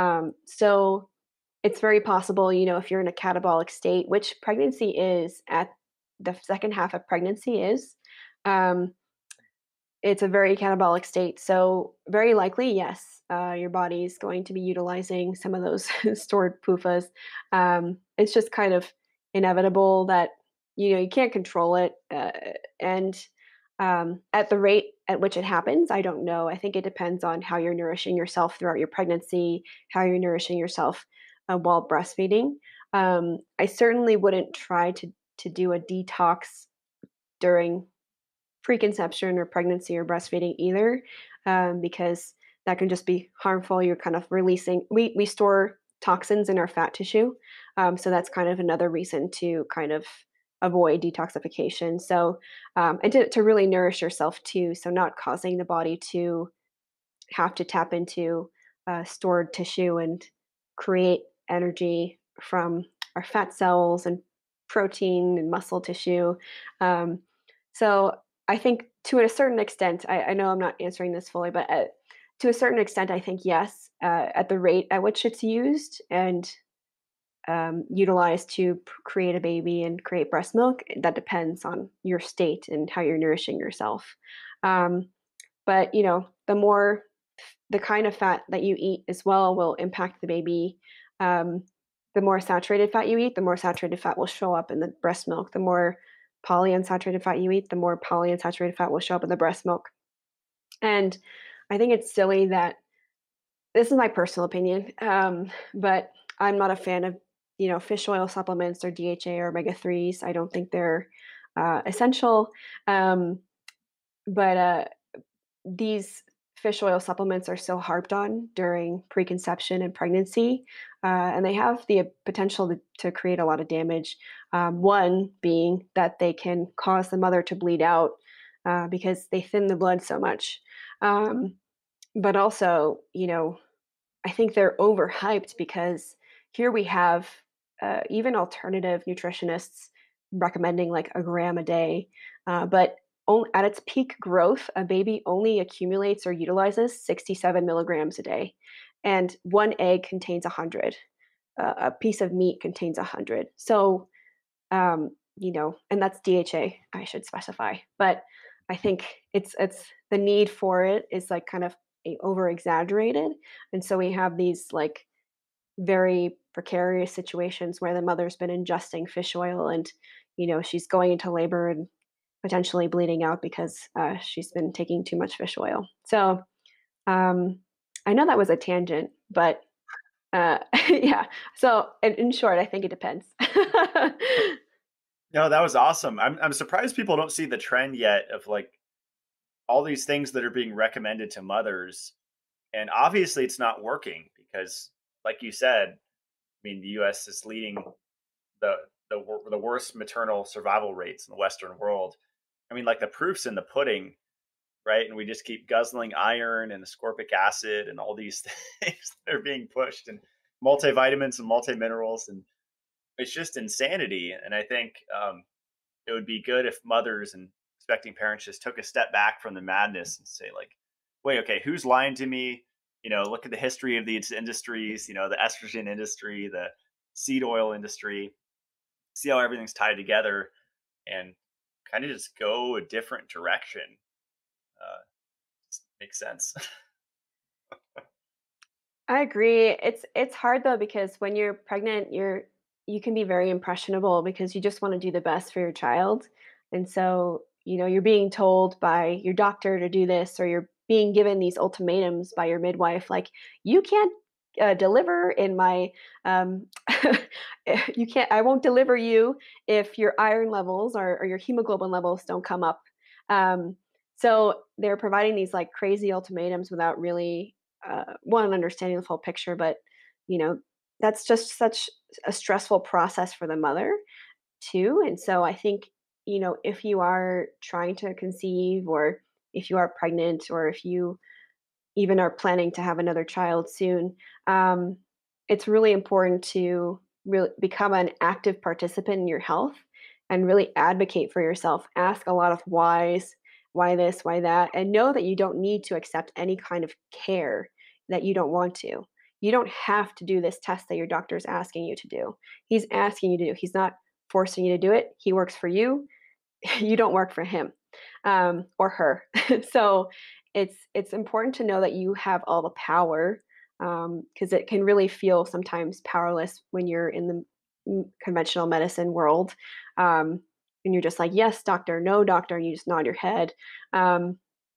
So it's very possible, if you're in a catabolic state, which pregnancy is at the second half of pregnancy is. Um, it's a very catabolic state. So very likely, yes, your body is going to be utilizing some of those stored PUFAs. It's just kind of inevitable that you can't control it, and at the rate at which it happens, I don't know. I think it depends on how you're nourishing yourself throughout your pregnancy, how you're nourishing yourself while breastfeeding. I certainly wouldn't try to do a detox during preconception or pregnancy or breastfeeding either, because that can just be harmful. You're kind of releasing, we store toxins in our fat tissue. So that's kind of another reason to kind of avoid detoxification. So, and to really nourish yourself too. So, not causing the body to have to tap into stored tissue and create energy from our fat cells and protein and muscle tissue. Um, so I think to a certain extent, I know I'm not answering this fully, but to a certain extent, I think yes, at the rate at which it's used and utilized to create a baby and create breast milk, that depends on your state and how you're nourishing yourself. Um, but the kind of fat that you eat as well will impact the baby. Um, the more saturated fat you eat, the more saturated fat will show up in the breast milk. The more polyunsaturated fat you eat, the more polyunsaturated fat will show up in the breast milk. And I think it's silly that this is my personal opinion, but I'm not a fan of fish oil supplements or DHA or omega threes. I don't think they're essential. But these fish oil supplements are so harped on during preconception and pregnancy, and they have the potential to create a lot of damage. One being that they can cause the mother to bleed out because they thin the blood so much. But also, I think they're overhyped because here we have even alternative nutritionists recommending like a gram a day, but at its peak growth, a baby only accumulates or utilizes 67 milligrams a day, and one egg contains 100. A piece of meat contains 100. So, and that's DHA, I should specify. But I think it's the need for it is like kind of over exaggerated, and so we have these like very precarious situations where the mother's been ingesting fish oil and she's going into labor and potentially bleeding out because she's been taking too much fish oil. So I know that was a tangent, but yeah. So in short, I think it depends. No, that was awesome. I'm surprised people don't see the trend yet of like all these things that are being recommended to mothers, and obviously it's not working because, like you said, I mean, the U.S. is leading the the worst maternal survival rates in the Western world. I mean, like the proof's in the pudding, right? And we just keep guzzling iron and ascorbic acid and all these things that are being pushed, and multivitamins and multiminerals, and it's just insanity. And I think it would be good if mothers and expecting parents just took a step back from the madness and say, like, wait, okay, who's lying to me? Look at the history of these industries, the estrogen industry, the seed oil industry, see how everything's tied together, and kind of just go a different direction. Uh, Makes sense. I agree. It's hard though because when you're pregnant, you can be very impressionable because you just want to do the best for your child. And so, you're being told by your doctor to do this, or you're being given these ultimatums by your midwife, like you can't deliver in my um, you can't. I won't deliver you if your iron levels or your hemoglobin levels don't come up. Um, so they're providing these like crazy ultimatums without really one understanding the full picture, but you know that's just such a stressful process for the mother too. And so I think if you are trying to conceive, or if you are pregnant, or if you even are planning to have another child soon, um, it's really important to really become an active participant in your health and really advocate for yourself. Ask a lot of whys, why this, why that, and know that you don't need to accept any kind of care that you don't want to. You don't have to do this test that your doctor is asking you to do. He's asking you to do. He's not forcing you to do it. He works for you. You don't work for him or her. So it's important to know that you have all the power, because it can really feel sometimes powerless when you're in the conventional medicine world, and you're just like, yes, doctor, no, doctor, and you just nod your head. Um,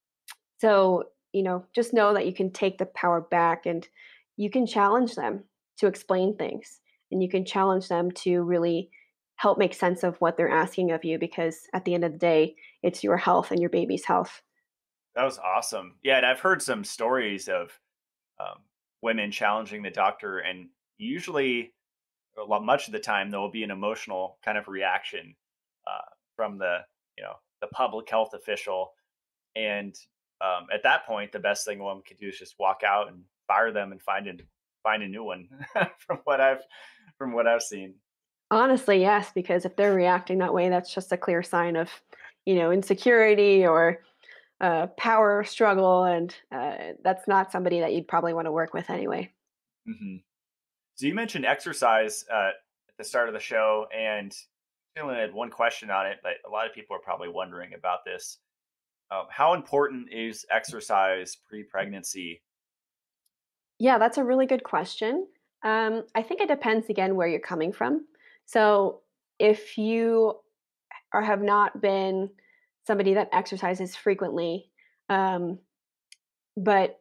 so just know that you can take the power back, and you can challenge them to explain things, and you can challenge them to really help make sense of what they're asking of you, because at the end of the day, it's your health and your baby's health. That was awesome. Yeah, and I've heard some stories of um, women challenging the doctor, and usually, much of the time, there will be an emotional kind of reaction from the public health official, and at that point, the best thing a woman could do is just walk out and fire them and find a new one. from what I've seen. Honestly, yes, because if they're reacting that way, that's just a clear sign of insecurity or power struggle, and that's not somebody that you'd probably want to work with anyway. Hmm. So you mentioned exercise at the start of the show, and I only had one question on it, but a lot of people are probably wondering about this. How important is exercise pre-pregnancy? Yeah, that's a really good question. I think it depends again where you're coming from. So if you have not been somebody that exercises frequently, um, but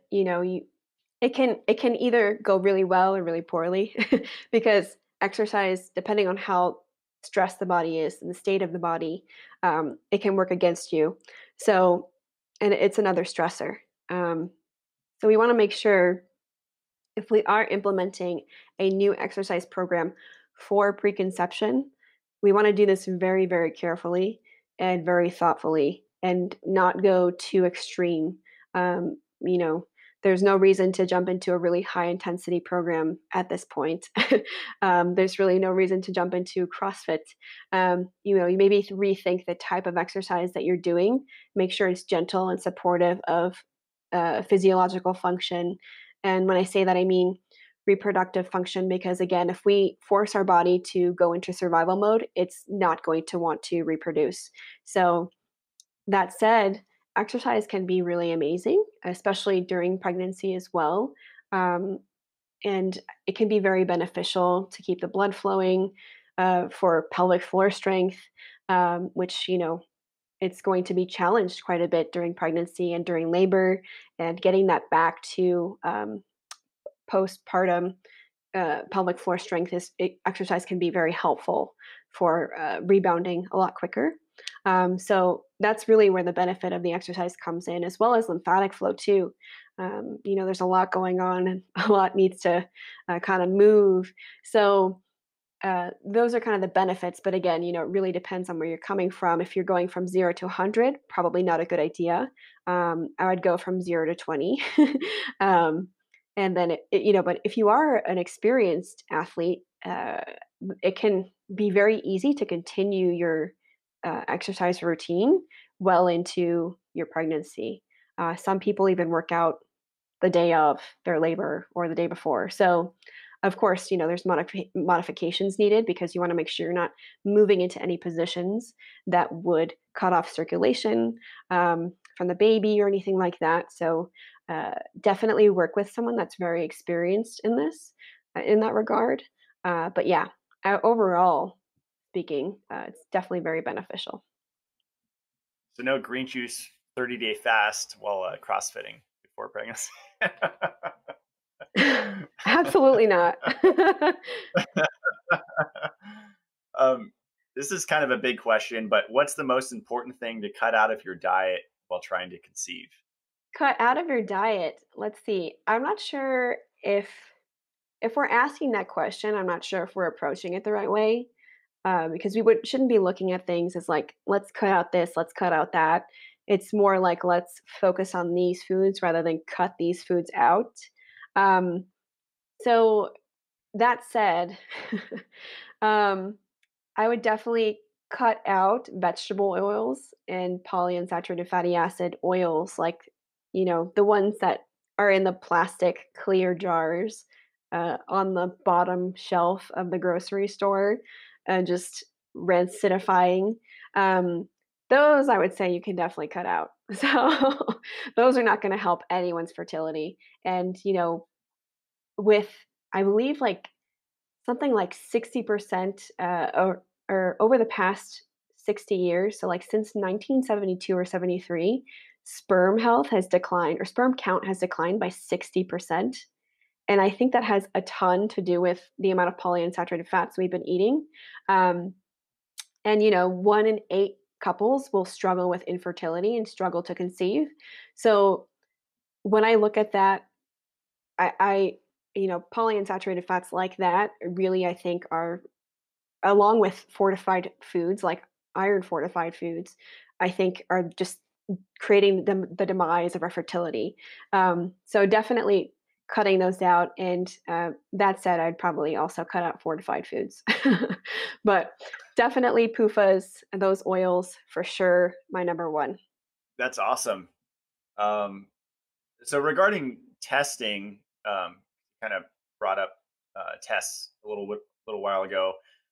it can either go really well or really poorly, because exercise, depending on how stressed the body is and the state of the body, it can work against you. So, and it's another stressor. Um, so we want to make sure, if we are implementing a new exercise program for preconception, we want to do this very, very carefully and very thoughtfully, and not go too extreme. Um, you know, there's no reason to jump into a really high intensity program at this point. There's really no reason to jump into CrossFit. You maybe rethink the type of exercise that you're doing. Make sure it's gentle and supportive of physiological function. And when I say that, I mean reproductive function, because again, if we force our body to go into survival mode, it's not going to want to reproduce. So, that said, exercise can be really amazing, especially during pregnancy as well. Um, and it can be very beneficial to keep the blood flowing, for pelvic floor strength, which, it's going to be challenged quite a bit during pregnancy and during labor, and getting that back to postpartum pelvic floor strength exercise can be very helpful for rebounding a lot quicker. So that's really where the benefit of the exercise comes in, as well as lymphatic flow too. There's a lot going on, and a lot needs to kind of move. So those are kind of the benefits. But again, it really depends on where you're coming from. If you're going from 0 to 100, probably not a good idea. I would go from 0 to 20. um, and then but if you are an experienced athlete, it can be very easy to continue your exercise routine well into your pregnancy. Some people even work out the day of their labor or the day before. So, of course, there's modifications needed because you want to make sure you're not moving into any positions that would cut off circulation from the baby or anything like that. So, definitely work with someone that's very experienced in this, in that regard. But yeah, overall speaking, it's definitely very beneficial. So no green juice 30-day fast while CrossFitting before pregnancy. Absolutely not. um, this is kind of a big question, but what's the most important thing to cut out of your diet while trying to conceive? Cut out of your diet. Let's see. I'm not sure if we're asking that question, I'm not sure if we're approaching it the right way. Because we shouldn't be looking at things as like, let's cut out this, let's cut out that. It's more like let's focus on these foods rather than cut these foods out. Um, so that said, um, I would definitely cut out vegetable oils and polyunsaturated fatty acid oils, like, the ones that are in the plastic clear jars on the bottom shelf of the grocery store, and just rancidifying. Um, those I would say you can definitely cut out. So those are not going to help anyone's fertility. And, with, I believe, like something like 60% or over the past 60 years, so like since 1972 or 73, sperm health has declined, or sperm count has declined by 60%. And I think that has a ton to do with the amount of polyunsaturated fats we've been eating. Um, and 1 in 8 couples will struggle with infertility and struggle to conceive. So when I look at that, I polyunsaturated fats like that really, I think, are, along with fortified foods like iron fortified foods, I think are just creating the demise of our fertility. So definitely cutting those out. And that said, I'd probably also cut out fortified foods. But definitely PUFAs and those oils for sure, my number one. That's awesome. Um, so regarding testing, kind of brought up tests a little while ago.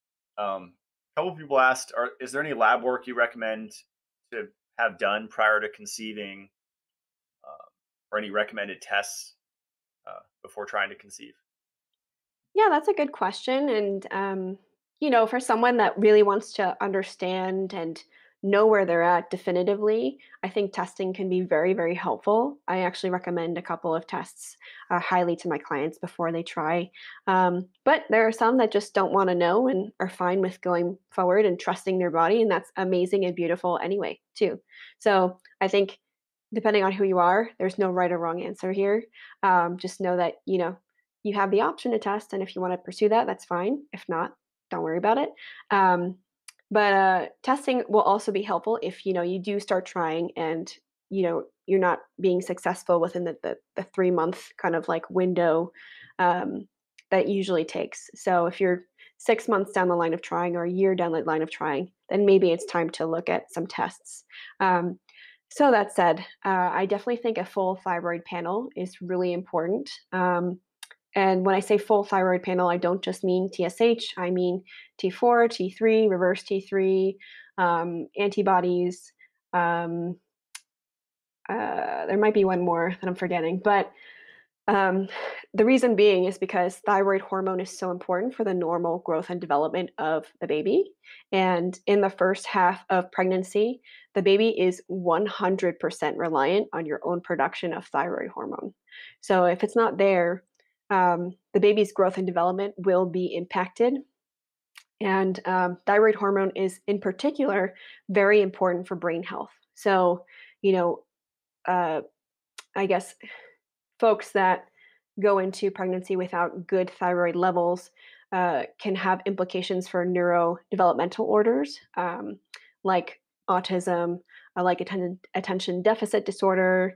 A couple of people asked, is there any lab work you recommend to have done prior to conceiving, uh, or any recommended tests before trying to conceive? Yeah, that's a good question. And, for someone that really wants to understand and know where they're at definitively, I think testing can be very, very helpful. I actually recommend a couple of tests highly to my clients before they try. But there are some that just don't want to know and are fine with going forward and trusting their body. And that's amazing and beautiful anyway, too. So I think depending on who you are, there's no right or wrong answer here. Just know that, you have the option to test, and if you want to pursue that, that's fine. If not, don't worry about it. Um, but testing will also be helpful if you do start trying and you're not being successful within the 3 month kind of like window um, that usually takes. So if you're 6 months down the line of trying or a year down the line of trying, then maybe it's time to look at some tests. So that said, I definitely think a full thyroid panel is really important. And when I say full thyroid panel, I don't just mean TSH, I mean T4, T3, reverse T3, antibodies. Um, there might be one more that I'm forgetting, but um, the reason being is because thyroid hormone is so important for the normal growth and development of the baby. And in the first half of pregnancy, the baby is 100% reliant on your own production of thyroid hormone. So if it's not there, the baby's growth and development will be impacted. And thyroid hormone is, in particular, very important for brain health. So, you know, uh, I guess folks that go into pregnancy without good thyroid levels can have implications for neurodevelopmental orders, like autism, like attention deficit disorder,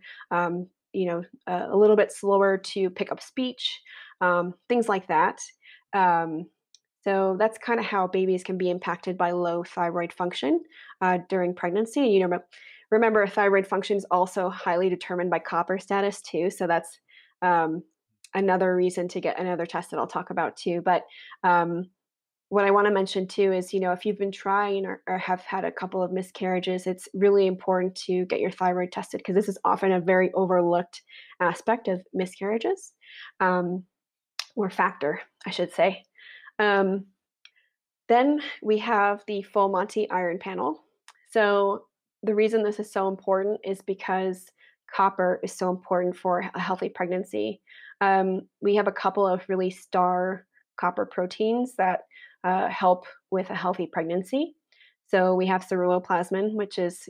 a little bit slower to pick up speech, things like that. Um, so that's kind of how babies can be impacted by low thyroid function during pregnancy. Remember, thyroid function is also highly determined by copper status too. So that's um, another reason to get another test that I'll talk about too. But um, what I want to mention too is, if you've been trying or have had a couple of miscarriages, it's really important to get your thyroid tested because this is often a very overlooked aspect of miscarriages, um, or factor, I should say. Um, then we have the full Monty iron panel. So the reason this is so important is because copper is so important for a healthy pregnancy. We have a couple of really star copper proteins that help with a healthy pregnancy. So we have ceruloplasmin, which is,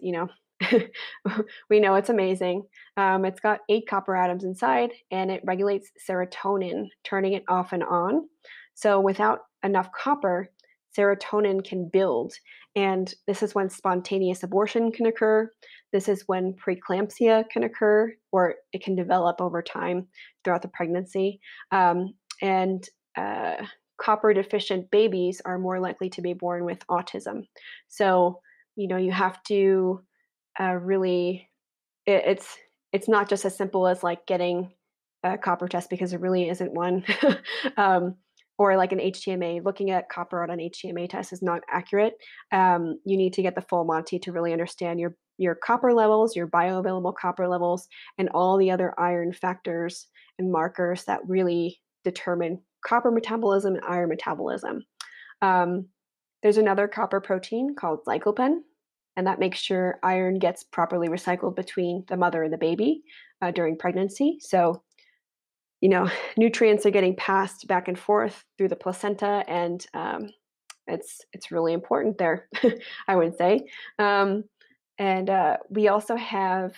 we know it's amazing. It's got 8 copper atoms inside, and it regulates serotonin, turning it off and on. So without enough copper, serotonin can build. And this is when spontaneous abortion can occur. This is when preeclampsia can occur, or it can develop over time throughout the pregnancy. And copper deficient babies are more likely to be born with autism. So, you have to really, it's not just as simple as like getting a copper test because there really isn't one. um, or like an HTMA, looking at copper on an HTMA test is not accurate. You need to get the full Monty to really understand your copper levels, your bioavailable copper levels, and all the other iron factors and markers that really determine copper metabolism and iron metabolism. Um, there's another copper protein called lycopene, and that makes sure iron gets properly recycled between the mother and the baby during pregnancy. So, nutrients are getting passed back and forth through the placenta, and it's really important there, I would say. And we also have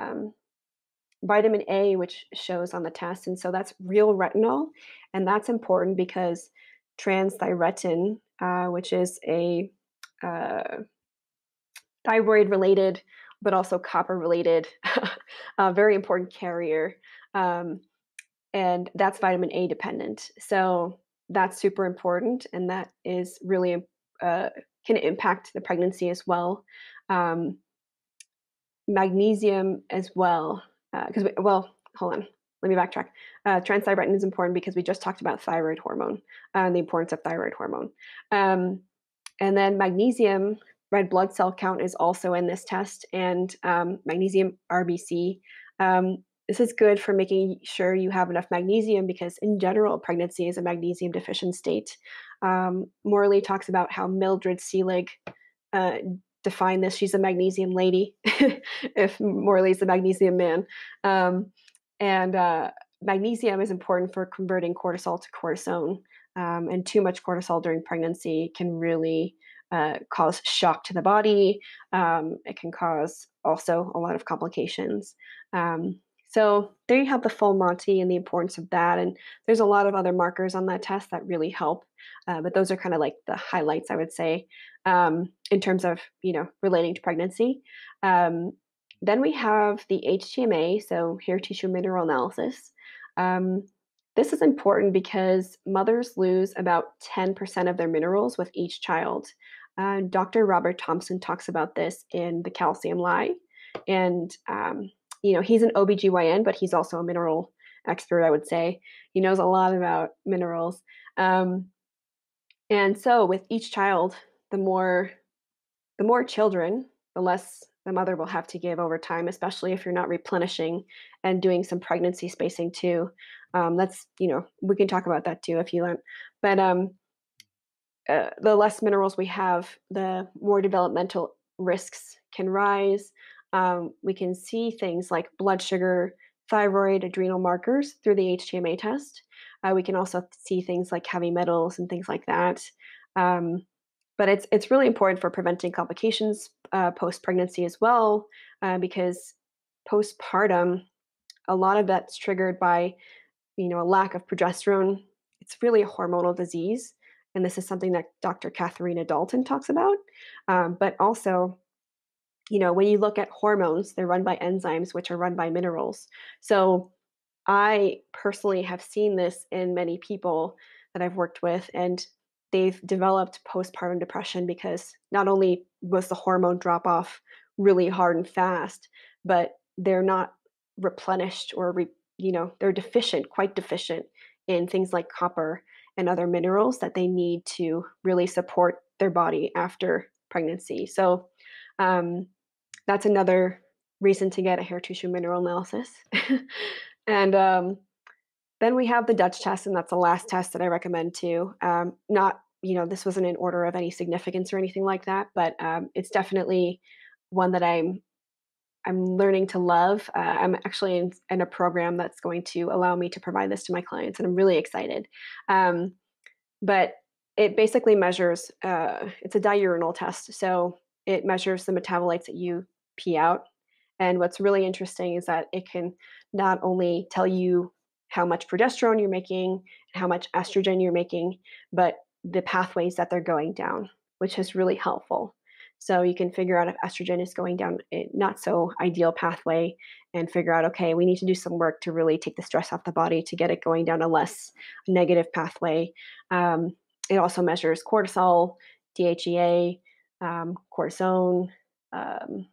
vitamin A, which shows on the test, and so that's real retinol, and that's important because transthyretin, which is a uh, thyroid related, but also copper related, very important carrier. Um, and that's vitamin A dependent. So that's super important, and that is really can impact the pregnancy as well. Um, Magnesium as well, because hold on, let me backtrack. Transthyretin is important because we just talked about thyroid hormone and the importance of thyroid hormone. Um, and then magnesium, red blood cell count is also in this test, and magnesium RBC. This is good for making sure you have enough magnesium because, in general, pregnancy is a magnesium deficient state. Morley talks about how Mildred Seelig defined this. She's a magnesium lady, if Morley's a magnesium man. And magnesium is important for converting cortisol to cortisone. And too much cortisol during pregnancy can really cause shock to the body. It can cause also a lot of complications. So there you have the full Monty and the importance of that. And there's a lot of other markers on that test that really help. But those are kind of like the highlights, I would say, in terms of, relating to pregnancy. Then we have the HTMA, so hair tissue mineral analysis. This is important because mothers lose about 10% of their minerals with each child. Dr. Robert Thompson talks about this in The Calcium Lie. And he's an OBGYN, but he's also a mineral expert, I would say. He knows a lot about minerals. And so with each child, the more children, the less the mother will have to give over time, especially if you're not replenishing and doing some pregnancy spacing too. That's, we can talk about that too if you want. But the less minerals we have, the more developmental risks can rise. We can see things like blood sugar, thyroid, adrenal markers through the HTMA test. We can also see things like heavy metals and things like that. But it's really important for preventing complications post-pregnancy as well, because postpartum, a lot of that's triggered by, a lack of progesterone. It's really a hormonal disease. and this is something that Dr. Katharina Dalton talks about. But also, when you look at hormones, they're run by enzymes, which are run by minerals. So I personally have seen this in many people that I've worked with, and they've developed postpartum depression because not only was the hormone drop off really hard and fast, but they're not replenished they're deficient, quite deficient in things like copper and other minerals that they need to really support their body after pregnancy. So, um, that's another reason to get a hair tissue mineral analysis. And then we have the Dutch test, and that's the last test that I recommend too. Not, this wasn't in order of any significance or anything like that, but it's definitely one that I'm learning to love. I'm actually in a program that's going to allow me to provide this to my clients, and I'm really excited. Um, but it basically measures. It's a diurnal test, so it measures the metabolites that you pee out. And what's really interesting is that it can not only tell you how much progesterone you're making and how much estrogen you're making, but the pathways that they're going down, which is really helpful. So you can figure out if estrogen is going down a not so ideal pathway and figure out, okay, we need to do some work to really take the stress off the body to get it going down a less negative pathway. It also measures cortisol, DHEA, cortisone, um,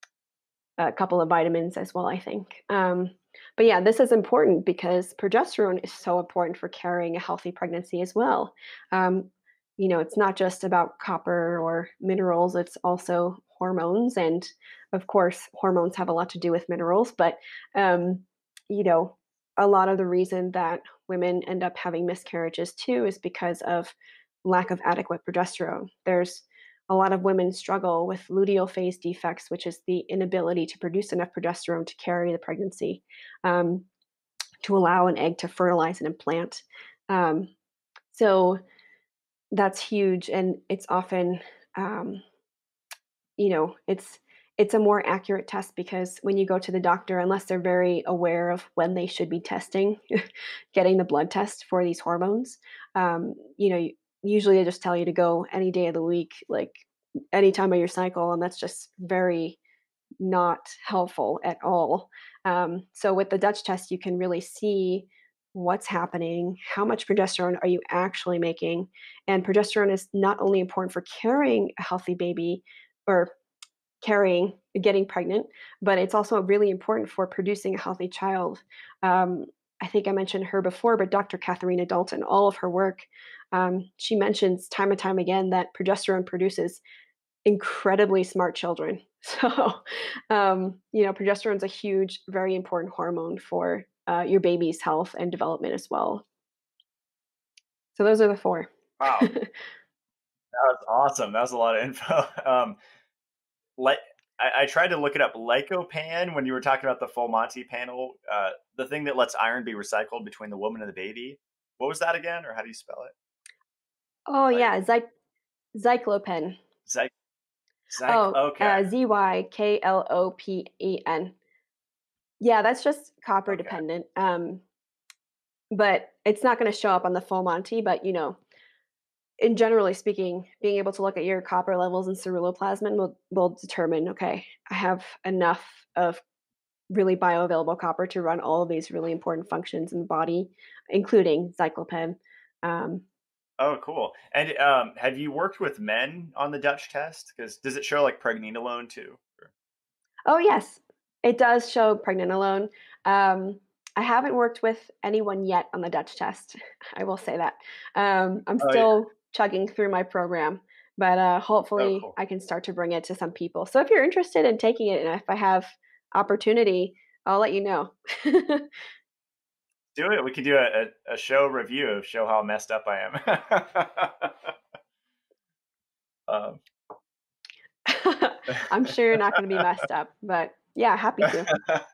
a couple of vitamins as well, I think. But yeah, this is important because progesterone is so important for carrying a healthy pregnancy as well. Um, it's not just about copper or minerals, it's also hormones. And of course, hormones have a lot to do with minerals, but, um, you know, a lot of the reason that women end up having miscarriages too is because of lack of adequate progesterone. There's a lot of women struggle with luteal phase defects, which is the inability to produce enough progesterone to carry the pregnancy, um, to allow an egg to fertilize and implant. Um, so that's huge, and it's often, um, it's a more accurate test because when you go to the doctor, unless they're very aware of when they should be testing, getting the blood test for these hormones, usually they just tell you to go any day of the week, like any time of your cycle, and that's just very not helpful at all. So with the Dutch test, you can really see what's happening, how much progesterone are you actually making, and progesterone is not only important for carrying a healthy baby or getting pregnant, but it's also really important for producing a healthy child. Um, I think I mentioned her before, but Dr. Katharina Dalton, all of her work, she mentions time and time again that progesterone produces incredibly smart children. So, progesterone is a huge, very important hormone for your baby's health and development as well. So those are the four. Wow, that was awesome. That was a lot of info. Like I tried to look it up. Lycopan, when you were talking about the full Monty panel, the thing that lets iron be recycled between the woman and the baby. What was that again, or how do you spell it? Oh Like yeah, Zyclopen. Zyk Zyk. Oh, Okay, Zyklopen. Yeah, that's just copper okay. dependent. But it's not going to show up on the full Monty. But in generally speaking, being able to look at your copper levels in ceruloplasmin will determine, okay, I have enough of really bioavailable copper to run all of these really important functions in the body, including Zyclopen. Um, Oh, cool. And have you worked with men on the Dutch test? Because does it show like pregnenolone too? oh yes, it does show pregnant alone. I haven't worked with anyone yet on the Dutch test. I will say that. I'm Oh yeah. still chugging through my program, but Oh, hopefully cool. I can start to bring it to some people. So if you're interested in taking it, and if I have opportunity, I'll let you know. Do it. We could do a show review of show how messed up I am. um, I'm sure you're not going to be messed up, but yeah, happy to.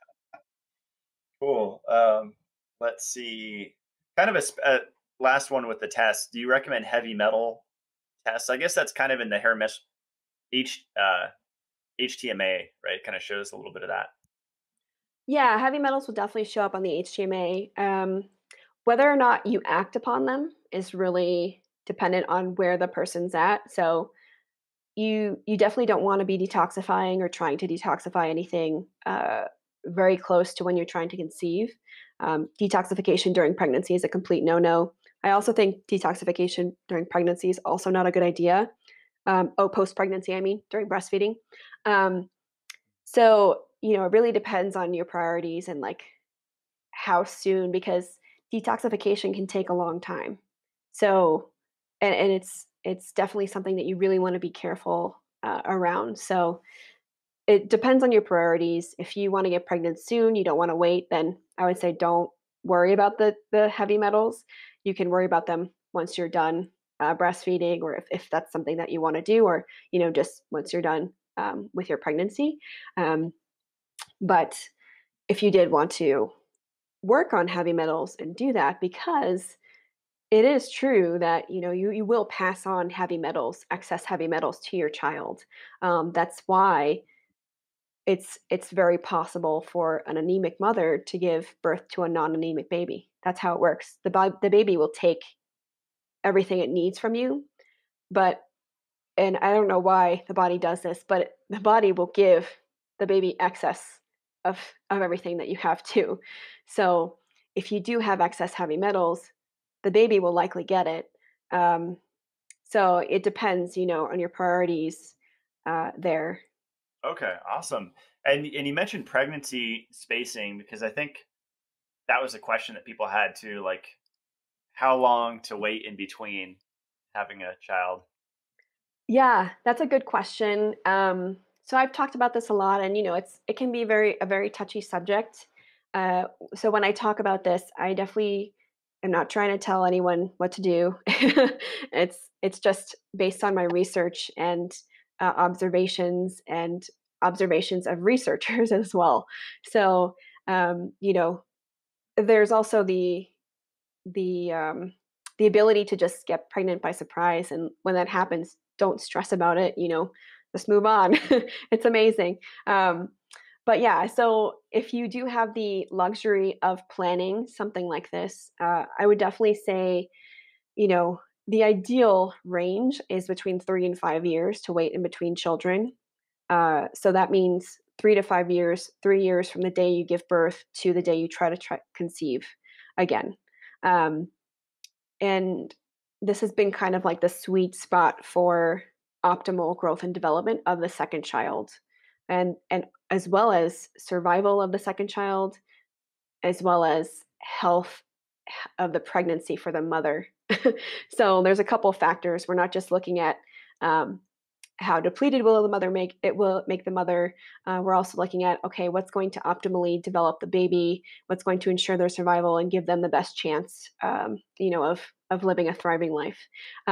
cool. Let's see. Kind of a last one with the test. Do you recommend heavy metal tests? I guess that's kind of in the hair mesh H HTMA, right? Kind of shows a little bit of that. Yeah, heavy metals will definitely show up on the HTMA. Whether or not you act upon them is really dependent on where the person's at. So you definitely don't want to be detoxifying or trying to detoxify anything very close to when you're trying to conceive. Detoxification during pregnancy is a complete no-no. I also think detoxification during pregnancy is also not a good idea. Post-pregnancy, I mean, during breastfeeding. Um, so, it really depends on your priorities and like how soon, because detoxification can take a long time. So, and it's definitely something that you really want to be careful around. So it depends on your priorities. If you want to get pregnant soon, you don't want to wait, then I would say don't worry about the heavy metals. You can worry about them once you're done breastfeeding, or if that's something that you want to do, or just once you're done with your pregnancy. Um, but if you did want to work on heavy metals and do that, because it is true that you will pass on heavy metals, excess heavy metals to your child. That's why it's very possible for an anemic mother to give birth to a non-anemic baby. That's how it works. The baby will take everything it needs from you, but and I don't know why the body does this, but the body will give the baby excess of everything that you have too. So if you do have excess heavy metals, the baby will likely get it. Um, so it depends, on your priorities there. Okay, awesome. And you mentioned pregnancy spacing because I think that was a question that people had too, like how long to wait in between having a child. Yeah, that's a good question. So I've talked about this a lot, and it can be a very touchy subject. Uh, so when I talk about this, I definitely am not trying to tell anyone what to do. It's just based on my research and observations of researchers as well. So there's also the um, the ability to just get pregnant by surprise, and when that happens, don't stress about it. Just move on. It's amazing. But yeah, so if you do have the luxury of planning something like this, I would definitely say, you know, the ideal range is between 3 and 5 years to wait in between children. So that means 3 to 5 years, 3 years from the day you give birth to the day you try conceive again. Um, and this has been kind of like the sweet spot for optimal growth and development of the second child, and as well as survival of the second child, as well as health of the pregnancy for the mother. So there's a couple factors. We're not just looking at um, how depleted will the mother make it will make the mother. We're also looking at, okay, what's going to optimally develop the baby, what's going to ensure their survival and give them the best chance, of living a thriving life.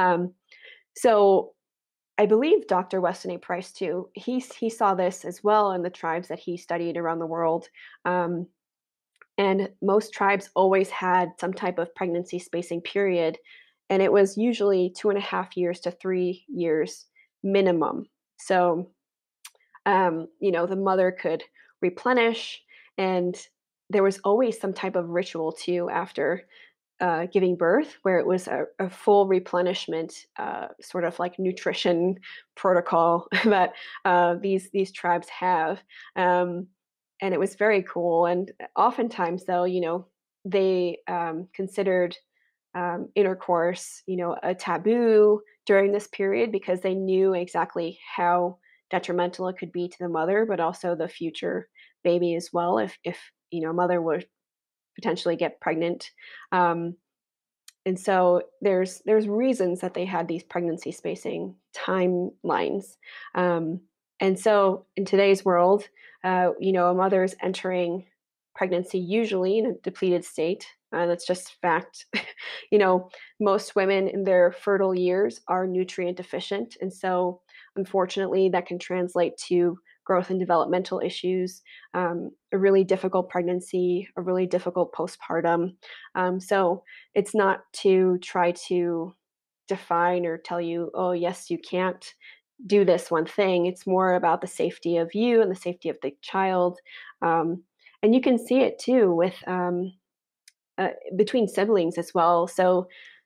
So I believe Dr. Weston A. Price too. He saw this as well in the tribes that he studied around the world. And most tribes always had some type of pregnancy spacing period, and it was usually 2.5 years to 3 years minimum. So, the mother could replenish, and there was always some type of ritual too after giving birth, where it was a full replenishment, sort of like nutrition protocol that these tribes have. And it was very cool. And oftentimes, though, they considered intercourse, a taboo during this period, because they knew exactly how detrimental it could be to the mother, but also the future baby as well. If a mother would potentially get pregnant. Um, and so there's reasons that they had these pregnancy spacing timelines. Um, and so in today's world, a mother is entering pregnancy usually in a depleted state. That's just fact. you know, Most women in their fertile years are nutrient deficient, and so unfortunately, that can translate to growth and developmental issues, a really difficult pregnancy, a really difficult postpartum. So it's not to try to define or tell you, oh, yes, you can't do this one thing. It's more about the safety of you and the safety of the child. And you can see it too with between siblings as well. So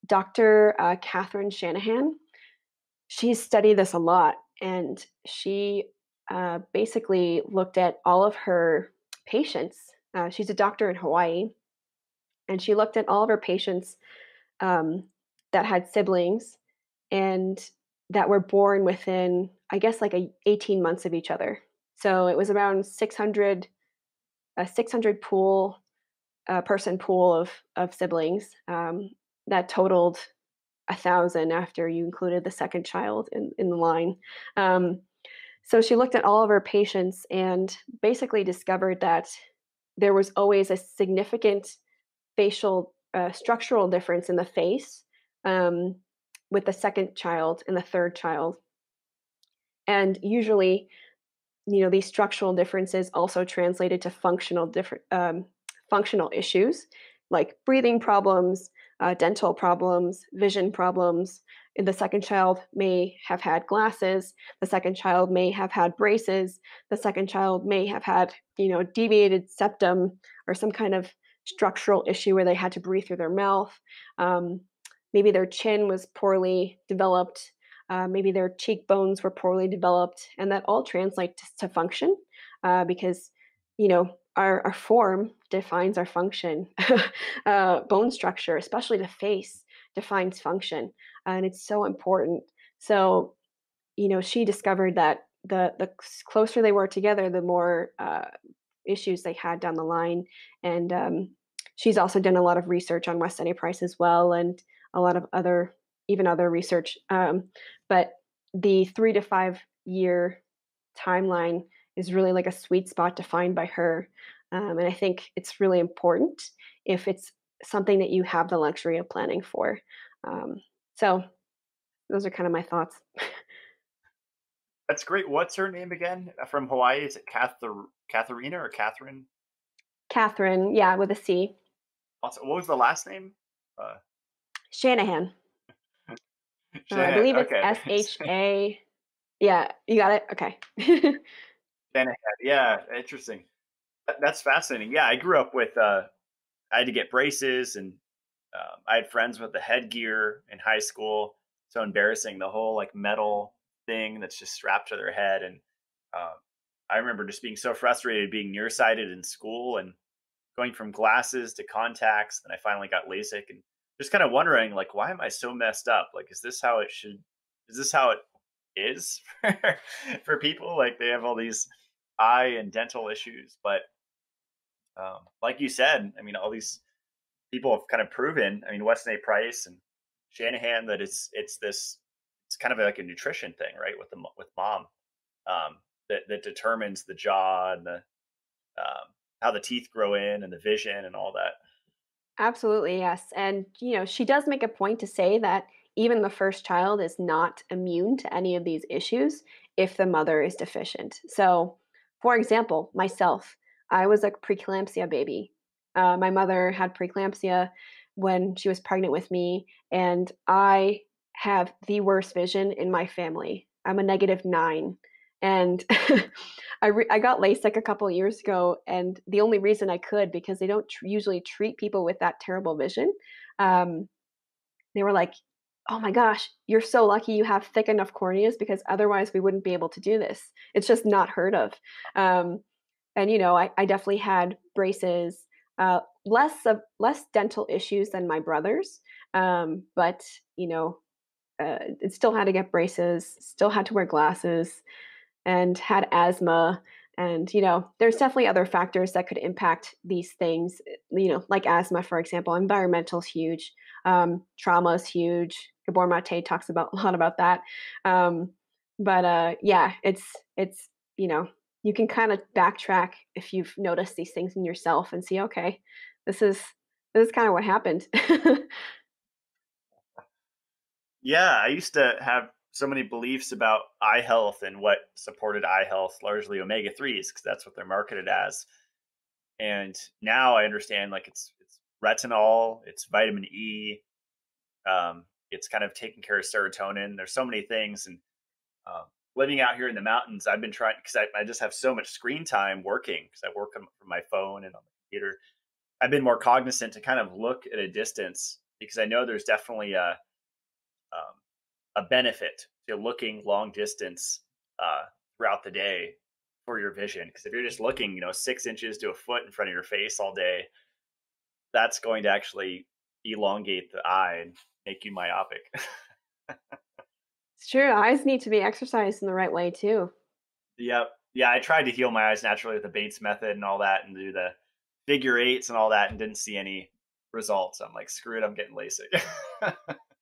Dr. Catherine Shanahan, she's studied this a lot, and she basically looked at all of her patients. She's a doctor in Hawaii, and she looked at all of her patients um, that had siblings and that were born within, I guess, like 18 months of each other. So it was around 600, a 600 pool, person pool of siblings that totaled 1,000 after you included the second child in the line. Um, so she looked at all of her patients and basically discovered that there was always a significant facial structural difference in the face um, with the second child and the third child. And usually, these structural differences also translated to functional issues like breathing problems, dental problems, vision problems. The second child may have had glasses. The second child may have had braces. The second child may have had, deviated septum or some kind of structural issue where they had to breathe through their mouth. Um, Maybe their chin was poorly developed. Maybe their cheekbones were poorly developed, and that all translates to function because, our form defines our function. Bone structure, especially the face, defines function, and it's so important. So, she discovered that the closer they were together, the more issues they had down the line. And she's also done a lot of research on West Sunny Price as well, and a lot of even other research. But the 3 to 5 year timeline is really like a sweet spot defined by her. And I think it's really important if it's something that you have the luxury of planning for. Um, so those are kind of my thoughts. That's great. What's her name again? From Hawaii? Is it Katharina or Catherine? Catherine, yeah, with a C. Also, what was the last name? Uh, Shanahan. I Shanahan. believe it's Okay. SHA. Yeah, you got it? Okay. Shanahan. Yeah, interesting. That's fascinating. Yeah, I grew up with. I had to get braces, and I had friends with the headgear in high school. So embarrassing, the whole like metal thing that's just strapped to their head. And um, I remember just being so frustrated being nearsighted in school and going from glasses to contacts. Then I finally got LASIK, and just kind of wondering, like, why am I so messed up? Like, is this how it should? Is this how it is for people? Like, they have all these eye and dental issues, but like you said, I mean, all these people have kind of proven. I mean, Weston A. Price and Shanahan, that it's kind of like a nutrition thing, right? With mom, that determines the jaw and the how the teeth grow in and the vision and all that. Absolutely, yes. And, she does make a point to say that even the first child is not immune to any of these issues if the mother is deficient. So, for example, myself, I was a preeclampsia baby. My mother had preeclampsia when she was pregnant with me, and I have the worst vision in my family. I'm a -9. And I got LASIK a couple of years ago, and the only reason I could, because they don't usually treat people with that terrible vision. Um, they were like, "Oh my gosh, you're so lucky you have thick enough corneas because otherwise we wouldn't be able to do this. It's just not heard of." Um, and I definitely had braces, less dental issues than my brothers, but still had to get braces, still had to wear glasses, and had asthma. And, there's definitely other factors that could impact these things, like asthma, for example. Environmental is huge. Trauma is huge. Gabor Mate talks about a lot about that. But yeah, it's, you can kind of backtrack if you've noticed these things in yourself and see, okay, this is this is kind of what happened. Yeah, I used to have so many beliefs about eye health and what supported eye health, largely omega threes, because that's what they're marketed as. And now I understand, like, it's retinol, it's vitamin E, it's kind of taking care of serotonin. There's so many things, and um, living out here in the mountains, I've been trying, because I just have so much screen time working, because I work from my phone and on the computer. I've been more cognizant to kind of look at a distance, because I know there's definitely a benefit to looking long distance throughout the day for your vision. Because if you're just looking, 6 inches to a foot in front of your face all day, that's going to actually elongate the eye and make you myopic. It's true. Eyes need to be exercised in the right way too. Yep. Yeah, I tried to heal my eyes naturally with the Bates method and all that, and do the figure eights and all that, and didn't see any results. I'm like, screw it, I'm getting LASIK.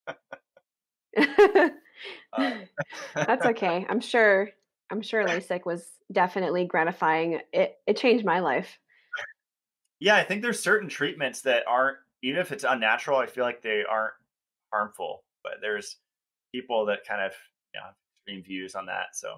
uh, That's okay. I'm sure LASIK was definitely gratifying. It changed my life. yeah, I think there's certain treatments that aren't, even if it's unnatural, I feel like they aren't harmful. But there's people that kind of, have extreme views on that. So,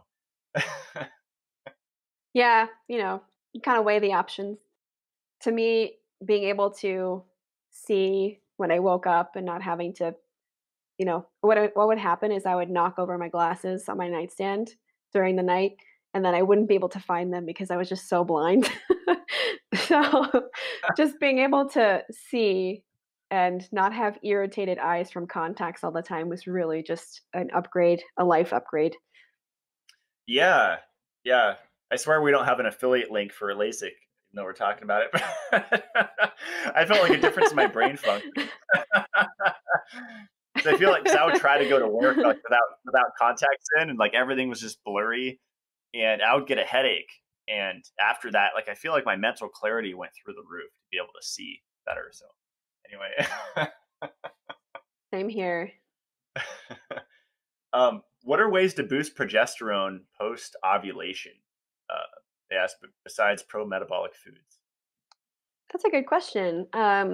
Yeah, you kind of weigh the options. To me, being able to see when I woke up and not having to, what would happen is I would knock over my glasses on my nightstand during the night, and then I wouldn't be able to find them because I was just so blind. So, just being able to see and not have irritated eyes from contacts all the time was really just an upgrade, a life upgrade. yeah, yeah. I swear we don't have an affiliate link for LASIK, even though we're talking about it. I felt like a difference in my brain function. So I feel like, because I would try to go to work like without contacts in, and like everything was just blurry, and I would get a headache. And after that, like I feel like my mental clarity went through the roof to be able to see better. So anyway, Same here. what are ways to boost progesterone post ovulation? They asked, besides pro metabolic foods. That's a good question.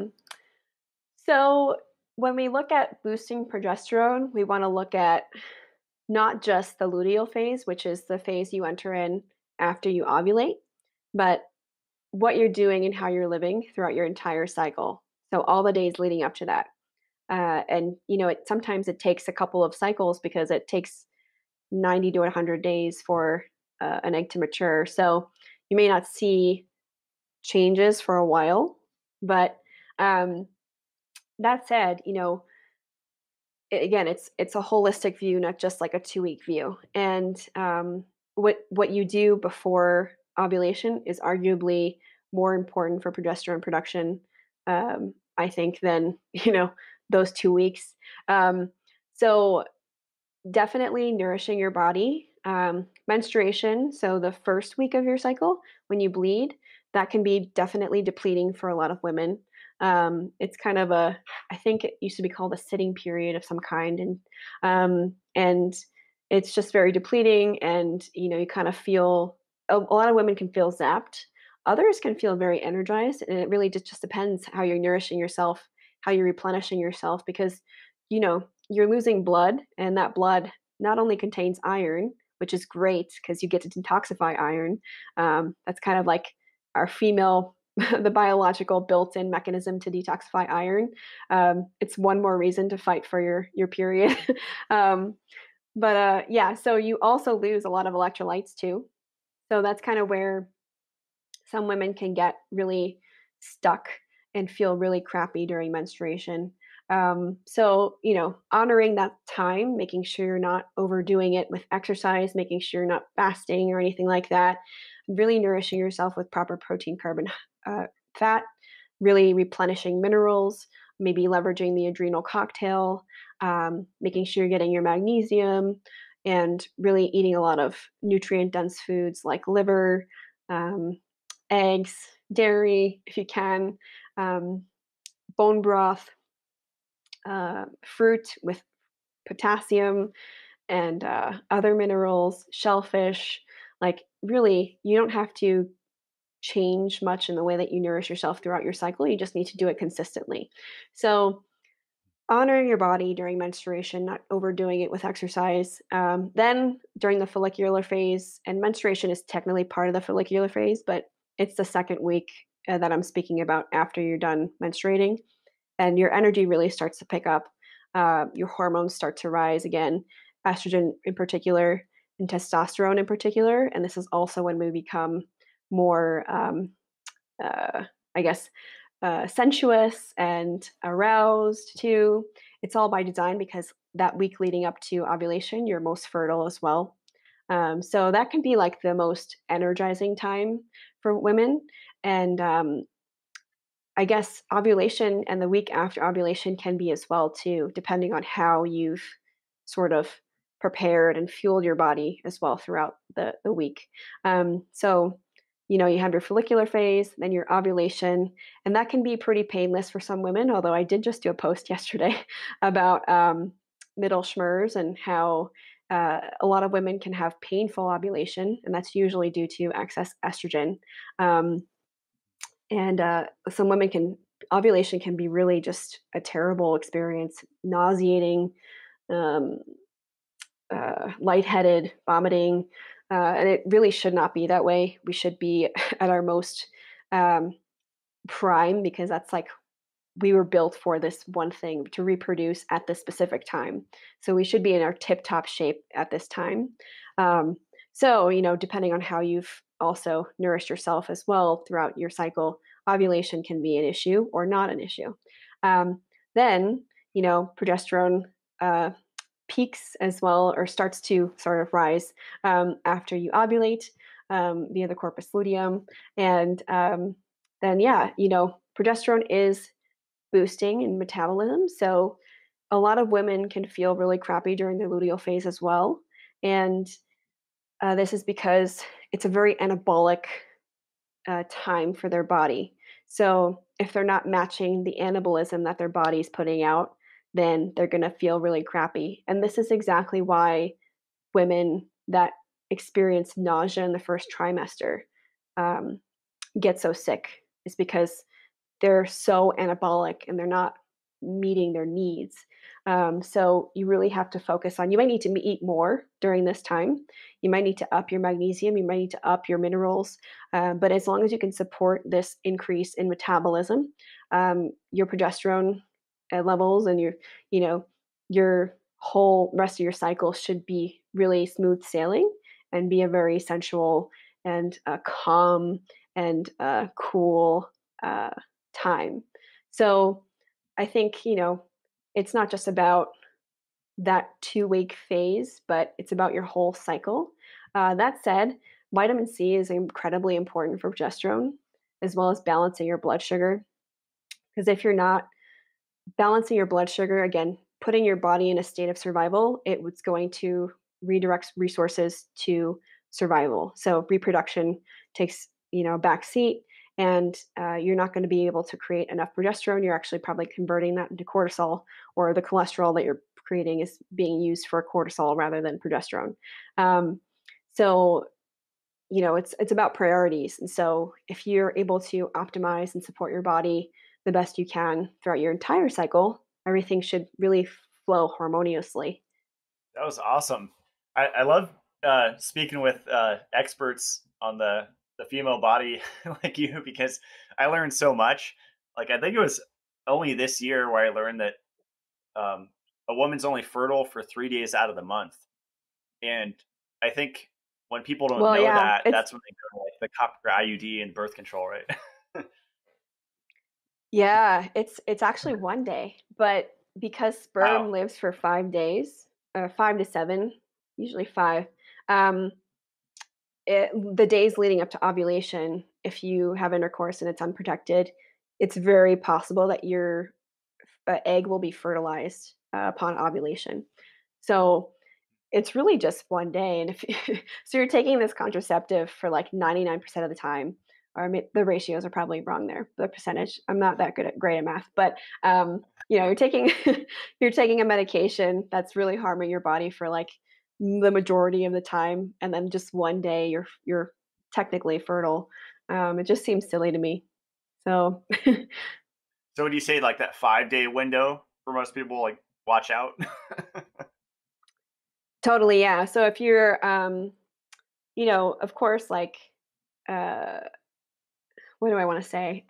So when we look at boosting progesterone, we want to look at not just the luteal phase, which is the phase you enter in after you ovulate, but what you're doing and how you're living throughout your entire cycle. So all the days leading up to that. And sometimes it takes a couple of cycles because it takes 90 to 100 days for an egg to mature. So you may not see changes for a while, but um, that said, again, it's a holistic view, not just like a 2 week view. And what you do before ovulation is arguably more important for progesterone production, I think, than those 2 weeks. So definitely nourishing your body. Menstruation, so the first week of your cycle, when you bleed, that can be definitely depleting for a lot of women. It's kind of I think it used to be called a sitting period of some kind, and it's just very depleting, and you kind of feel a lot of women can feel zapped. Others can feel very energized, and it really just depends how you're nourishing yourself, how you're replenishing yourself, because you're losing blood, and that blood not only contains iron, which is great because you get to detoxify iron. That's kind of like our female, the biological built-in mechanism to detoxify iron. It's one more reason to fight for your period. But yeah, so you also lose a lot of electrolytes too. So that's kind of where some women can get really stuck and feel really crappy during menstruation. So, honoring that time, making sure you're not overdoing it with exercise, making sure you're not fasting or anything like that, really nourishing yourself with proper protein, carbon, fat, really replenishing minerals, maybe leveraging the adrenal cocktail, making sure you're getting your magnesium, and really eating a lot of nutrient dense foods like liver, um, eggs, dairy, if you can, um, bone broth, fruit with potassium and other minerals, shellfish. Like, really, you don't have to change much in the way that you nourish yourself throughout your cycle. You just need to do it consistently. So, honoring your body during menstruation, not overdoing it with exercise. Then, during the follicular phase, and menstruation is technically part of the follicular phase, but it's the second week that I'm speaking about after you're done menstruating, and your energy really starts to pick up. Your hormones start to rise again, estrogen in particular, and testosterone in particular. And this is also when we become more, I guess, sensuous and aroused too. It's all by design because that week leading up to ovulation, you're most fertile as well. So that can be like the most energizing time for women. And I guess ovulation and the week after ovulation can be as well too, depending on how you've sort of prepared and fueled your body as well throughout the week. So, you have your follicular phase, then your ovulation, and that can be pretty painless for some women. Although I did just do a post yesterday about middle schmers and how a lot of women can have painful ovulation, and that's usually due to excess estrogen. Um, and some women can ovulation can be really just a terrible experience, nauseating, um, lightheaded, vomiting, and it really should not be that way. We should be at our most um, prime because that's like we were built for this one thing to reproduce at this specific time. So we should be in our tip top shape at this time. Um, so, depending on how you've also nourished yourself as well throughout your cycle, ovulation can be an issue or not an issue. Then, progesterone peaks as well or starts to sort of rise after you ovulate via the corpus luteum. And then, yeah, progesterone is boosting in metabolism. So a lot of women can feel really crappy during the luteal phase as well. And this is because it's a very anabolic time for their body. So if they're not matching the anabolism that their body's putting out, then they're going to feel really crappy. And this is exactly why women that experience nausea in the first trimester um, get so sick, is because they're so anabolic and they're not meeting their needs. So you really have to focus on, you might need to eat more during this time. You might need to up your magnesium, you might need to up your minerals. But as long as you can support this increase in metabolism, your progesterone levels and your whole rest of your cycle should be really smooth sailing and be a very sensual and calm and cool uh, time. So I think, it's not just about that 2 week phase, but it's about your whole cycle. That said, vitamin C is incredibly important for progesterone, as well as balancing your blood sugar. Because if you're not balancing your blood sugar, again, putting your body in a state of survival, it was going to redirect resources to survival. So reproduction takes, a back seat, and you're not going to be able to create enough progesterone. You're actually probably converting that into cortisol, or the cholesterol that you're creating is being used for cortisol rather than progesterone. So it's about priorities. And so if you're able to optimize and support your body the best you can throughout your entire cycle, everything should really flow harmoniously. That was awesome. I love speaking with experts on the female body like you, because I learned so much. Like, I think it was only this year where I learned that a woman's only fertile for 3 days out of the month. And I think when people don't Well, know yeah, that, that's when they go to like the copper IUD and birth control, right? it's actually one day, but because sperm Wow. lives for 5 days, 5 to 7, usually 5. Um, the days leading up to ovulation, if you have intercourse and it's unprotected, it's very possible that your egg will be fertilized upon ovulation. So it's really just one day. And if so, you're taking this contraceptive for like 99% of the time, or the ratios are probably wrong there, the percentage. I'm not that great at math, but you're taking you're taking a medication that's really harming your body for like the majority of the time, and then just one day you're technically fertile. It just seems silly to me. So So would you say like that 5 day window for most people, like watch out? totally, yeah. So if you're of course, like uh what do I want to say?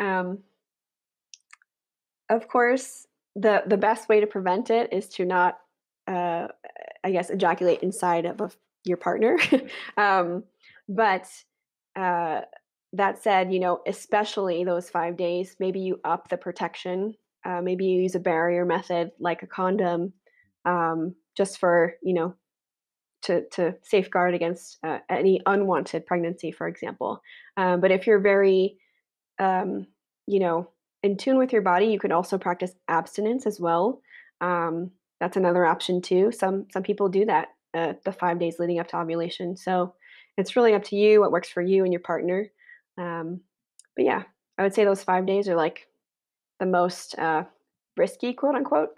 Of course, the best way to prevent it is to not, uh, I guess, ejaculate inside of your partner. um, but uh, that said, especially those 5 days, maybe you up the protection. Maybe you use a barrier method like a condom, just for, to safeguard against any unwanted pregnancy, for example. But if you're very, um, you know, in tune with your body, you can also practice abstinence as well. That's another option too. Some people do that the 5 days leading up to ovulation. So it's really up to you what works for you and your partner. Um, but yeah, I would say those 5 days are like the most risky, quote unquote.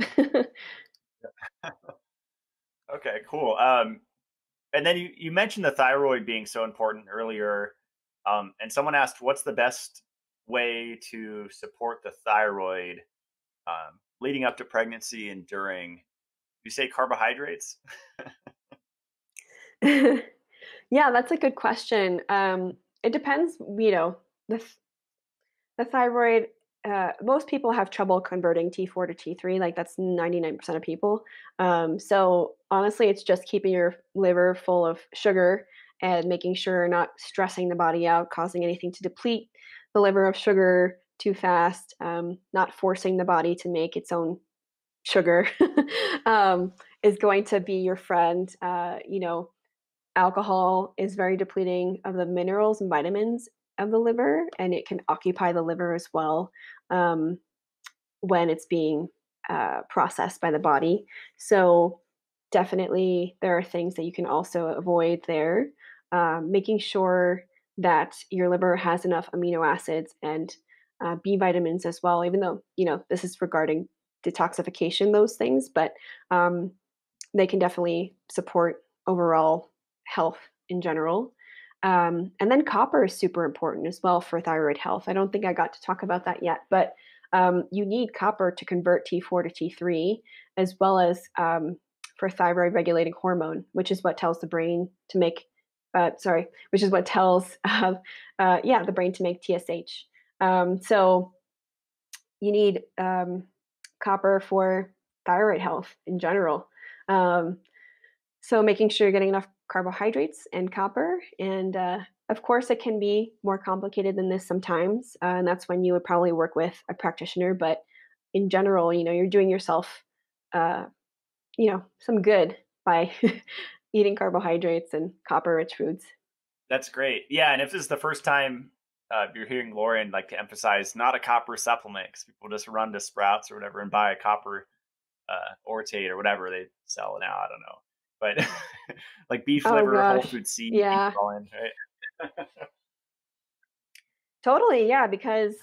Okay, cool. And then you mentioned the thyroid being so important earlier. And someone asked, what's the best way to support the thyroid leading up to pregnancy and during? You say carbohydrates? Yeah, that's a good question. It depends, the the thyroid. Most people have trouble converting T4 to T3. Like that's 99% of people. So honestly, it's just keeping your liver full of sugar and making sure you're not stressing the body out, causing anything to deplete the liver of sugar too fast, not forcing the body to make its own sugar, is going to be your friend. Alcohol is very depleting of the minerals and vitamins of the liver, and it can occupy the liver as well, um, when it's being processed by the body. So, definitely, there are things that you can also avoid there. Making sure that your liver has enough amino acids and B vitamins as well, even though, this is regarding detoxification, those things, but um, they can definitely support overall health in general. And then copper is super important as well for thyroid health. I don't think I got to talk about that yet, but you need copper to convert T4 to T3, as well as for thyroid regulating hormone, which is what tells the brain to make, which is what tells, the brain to make TSH. So you need copper for thyroid health in general. Um, so making sure you're getting enough carbohydrates and copper. And of course, it can be more complicated than this sometimes. And that's when you would probably work with a practitioner. But in general, you're doing yourself, uh, some good by eating carbohydrates and copper rich foods. That's great. Yeah, and if this is the first time you're hearing Lauren like to emphasize not a copper supplement, because people just run to Sprouts or whatever and buy a copper Ortate or whatever they sell now. I don't know, but like beef Oh liver, whole gosh. food seed, Yeah, all in, right? totally. Yeah, because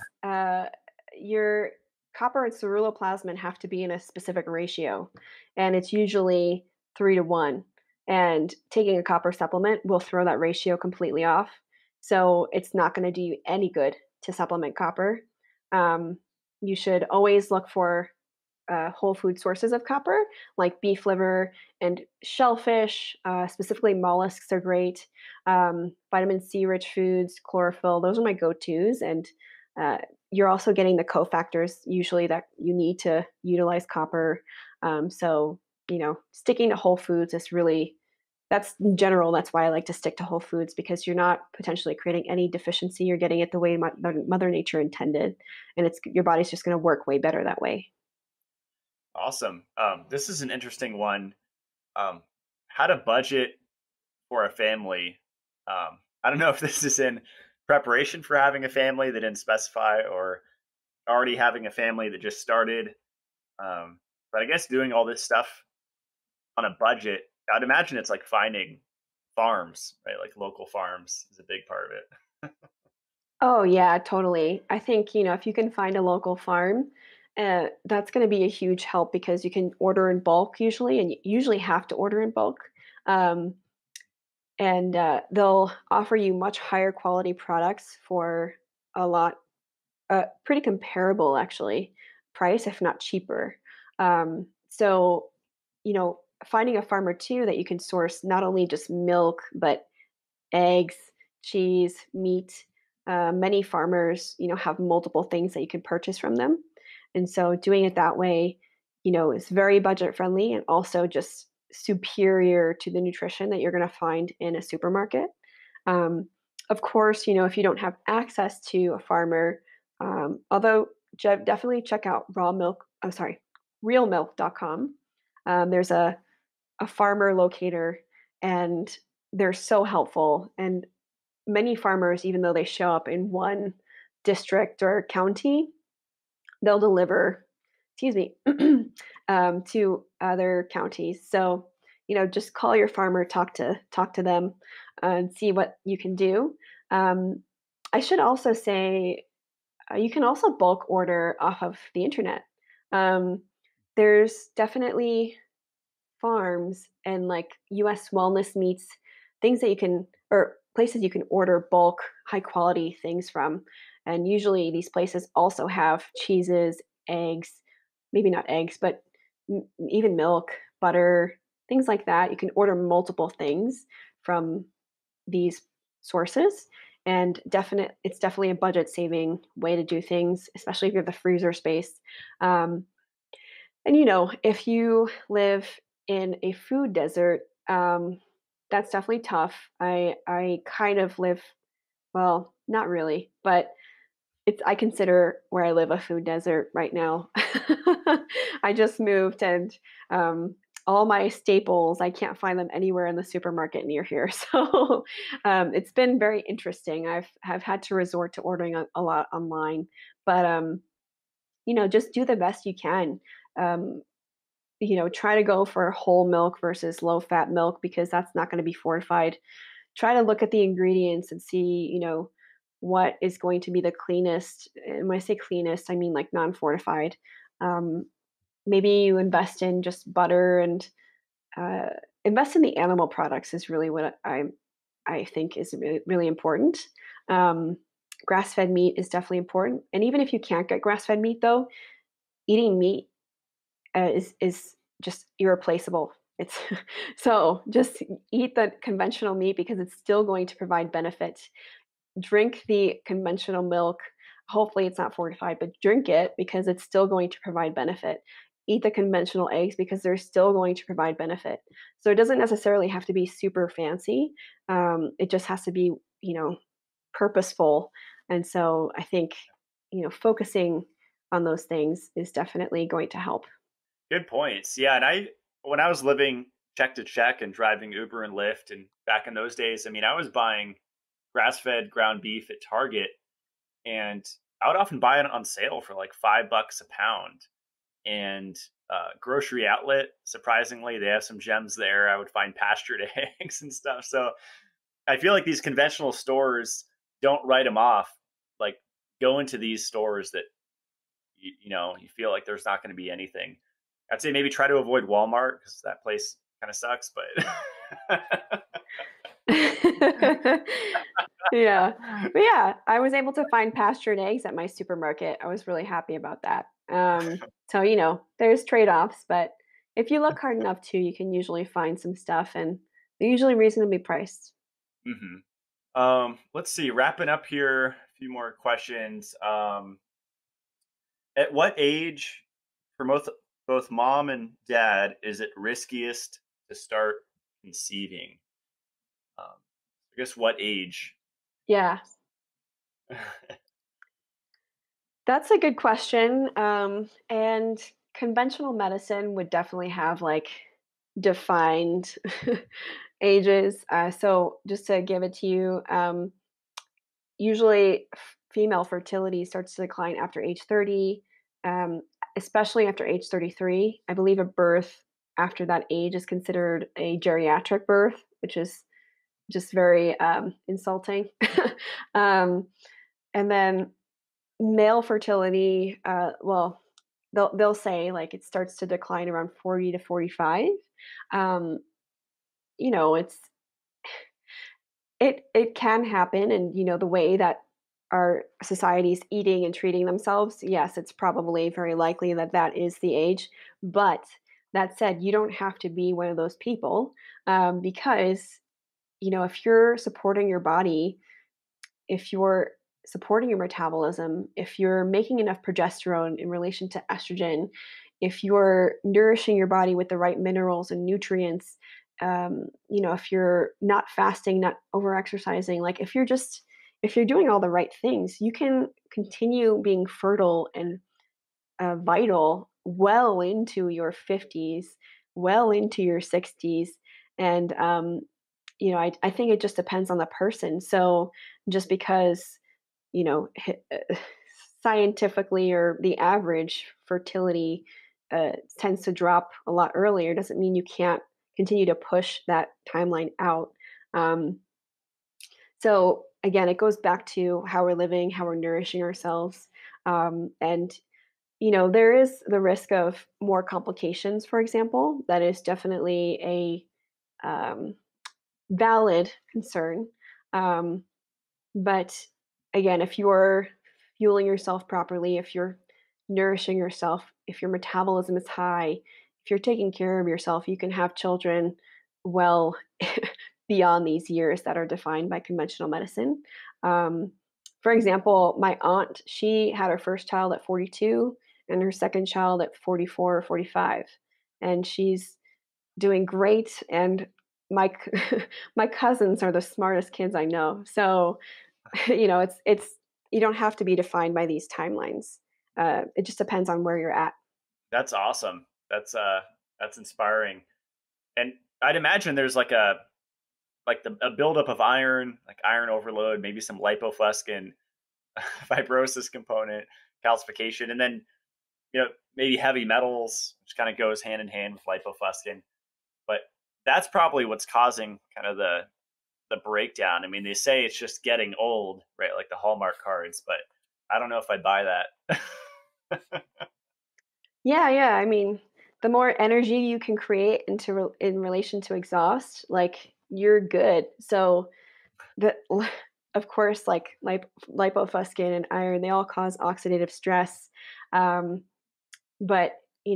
your copper and ceruloplasmin have to be in a specific ratio, and it's usually 3 to 1. And taking a copper supplement will throw that ratio completely off. So it's not going to do you any good to supplement copper. Um, you should always look for whole food sources of copper, like beef liver and shellfish. Specifically, mollusks are great. Vitamin C rich foods, chlorophyll, those are my go tos. And uh, you're also getting the cofactors usually that you need to utilize copper. So, sticking to whole foods is really, that's in general, that's why I like to stick to whole foods, because you're not potentially creating any deficiency. You're getting it the way Mother Nature intended. And your body's just going to work way better that way. Awesome. This is an interesting one. Um, how to budget for a family. I don't know if this is in preparation for having a family that didn't specify, or already having a family that just started. But I guess doing all this stuff on a budget, I'd imagine it's like finding farms, right? Like local farms is a big part of it. Oh yeah, totally. I think, if you can find a local farm, that's going to be a huge help because you can order in bulk usually, and you usually have to order in bulk. Um, and they'll offer you much higher quality products for a lot, pretty comparable actually, price, if not cheaper. So, finding a farmer too that you can source not only just milk, but eggs, cheese, meat. Many farmers, have multiple things that you can purchase from them. And so doing it that way, is very budget friendly and also just superior to the nutrition that you're going to find in a supermarket. Um, Of course, if you don't have access to a farmer, although definitely check out raw milk. I'm sorry, realmilk.com. There's a farmer locator, and they're so helpful. And many farmers, even though they show up in one district or county, they'll deliver, excuse me, to other counties. So, just call your farmer, talk to them, and see what you can do. Um, I should also say you can also bulk order off of the internet. Um, there's definitely farms and like US wellness meats, things that you can, or places you can order bulk, high quality things from. And usually these places also have cheeses, eggs, maybe not eggs, but even milk, butter, things like that. You can order multiple things from these sources, and it's definitely a budget saving way to do things, especially if you have the freezer space. Um, and if you live in a food desert, that's definitely tough. I kind of live, well, not really, but I consider where I live a food desert right now. I just moved, and all my staples, I can't find them anywhere in the supermarket near here. So it's been very interesting. Have had to resort to ordering a lot online, but just do the best you can. Um, try to go for whole milk versus low fat milk, because that's not going to be fortified. Try to look at the ingredients and see, what is going to be the cleanest. And when I say cleanest, I mean like non fortified. Um, Maybe you invest in just butter, and uh, invest in the animal products is really what I think is really, really important. Um, Grass fed meat is definitely important. And even if you can't get grass fed meat, though, eating meat is just irreplaceable. It's so just eat the conventional meat because it's still going to provide benefit. Drink the conventional milk. Hopefully it's not fortified, but drink it because it's still going to provide benefit. Eat the conventional eggs because they're still going to provide benefit. So it doesn't necessarily have to be super fancy. It just has to be, purposeful. And so I think, focusing on those things is definitely going to help. Good points. Yeah, and when I was living check to check and driving Uber and Lyft, and back in those days, I mean, I was buying grass-fed ground beef at Target, and I would often buy it on sale for like $5 a pound. And grocery outlet, surprisingly, they have some gems there. I would find pastured eggs and stuff. So I feel like these conventional stores don't write them off. Like, go into these stores that you feel like there's not going to be anything. I'd say maybe try to avoid Walmart because that place kind of sucks. But Yeah. But yeah, I was able to find pastured eggs at my supermarket. I was really happy about that. So, there's trade-offs, but if you look hard enough too, you can usually find some stuff, and they're usually reasonably priced. Let's see. Wrapping up here, a few more questions. At what age, for both mom and dad, is it riskiest to start conceiving? I guess what age? Yeah, that's a good question. And conventional medicine would definitely have like defined ages. So just to give it to you, usually female fertility starts to decline after age 30, um, especially after age 33. I believe a birth after that age is considered a geriatric birth, which is just very insulting. um, and then male fertility, well, they'll say like it starts to decline around 40 to 45. Um, it's it can happen, and the way that our society's eating and treating themselves, yes, it's probably very likely that that is the age. But that said, you don't have to be one of those people, because if you're supporting your body, if you're supporting your metabolism, if you're making enough progesterone in relation to estrogen, if you're nourishing your body with the right minerals and nutrients, if you're not fasting, not over exercising, like if you're doing all the right things, you can continue being fertile and vital well into your 50s, well into your 60s. And, I think it just depends on the person. So just because, you know, scientifically or the average fertility tends to drop a lot earlier doesn't mean you can't continue to push that timeline out. Um, so again, it goes back to how we're living, how we're nourishing ourselves. And there is the risk of more complications, for example. That is definitely a valid concern. Um, but again, if you're fueling yourself properly, if you're nourishing yourself, if your metabolism is high, if you're taking care of yourself, you can have children well beyond these years that are defined by conventional medicine. Um, for example, my aunt, she had her first child at 42 and her second child at 44 or 45. And she's doing great. And my my cousins are the smartest kids I know. So, it's you don't have to be defined by these timelines. It just depends on where you're at. That's awesome. That's inspiring. And I'd imagine there's like a buildup of iron, like iron overload, maybe some lipofuscin, fibrosis component, calcification, and then maybe heavy metals, which kind of goes hand in hand with lipofuscin. But that's probably what's causing kind of the breakdown. I mean, they say it's just getting old, right? Like the Hallmark cards, but I don't know if I buy that. Yeah, yeah. I mean, the more energy you can create in relation to exhaust, like you're good. So the of course, like lipofuscin and iron, they all cause oxidative stress. Um, but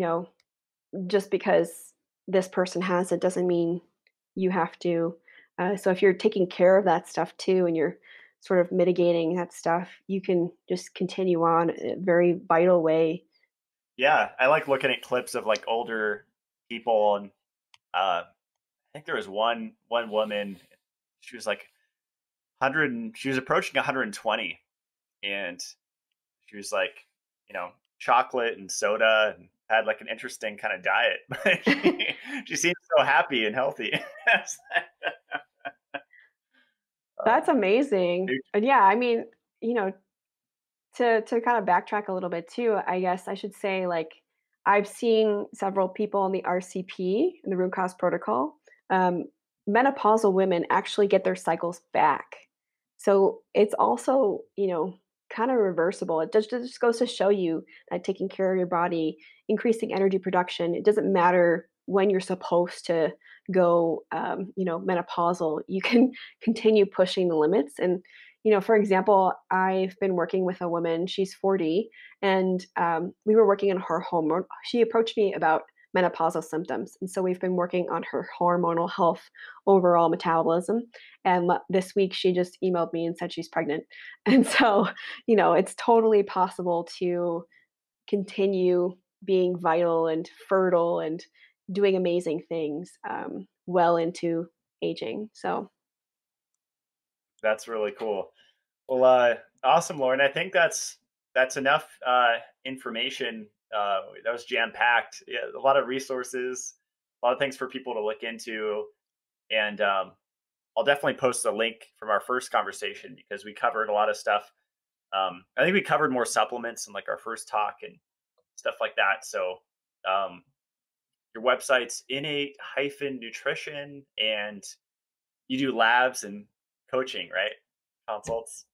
just because this person has it doesn't mean you have to. So if you're taking care of that stuff too, and you're sort of mitigating that stuff, you can just continue on a very vital way. Yeah, I like looking at clips of like older people, and I think there was one woman. She was like 100, she was approaching 120, and she was like, chocolate and soda, and had like an interesting kind of diet. But she seemed so happy and healthy. That's amazing. And yeah, I mean, you know, to kind of backtrack a little bit too, I guess I should say like I've seen several people in the RCP in the root cause protocol. Um, Menopausal women actually get their cycles back. So it's also, kind of reversible. It just goes to show you that taking care of your body, increasing energy production, it doesn't matter when you're supposed to go, menopausal. You can continue pushing the limits. And for example, I've been working with a woman, she's 40, and we were working on her hormone. She approached me about menopausal symptoms. And so we've been working on her hormonal health, overall metabolism. And this week she just emailed me and said she's pregnant. And so, it's totally possible to continue being vital and fertile and doing amazing things well into aging. So, That's really cool. Well, awesome, Lauren. I think that's enough information. That was jam packed. Yeah, a lot of resources, a lot of things for people to look into, and I'll definitely post a link from our first conversation because we covered a lot of stuff. I think we covered more supplements in like our first talk and stuff like that. So your website's innate-nutrition, and you do labs and coaching, right? Consults.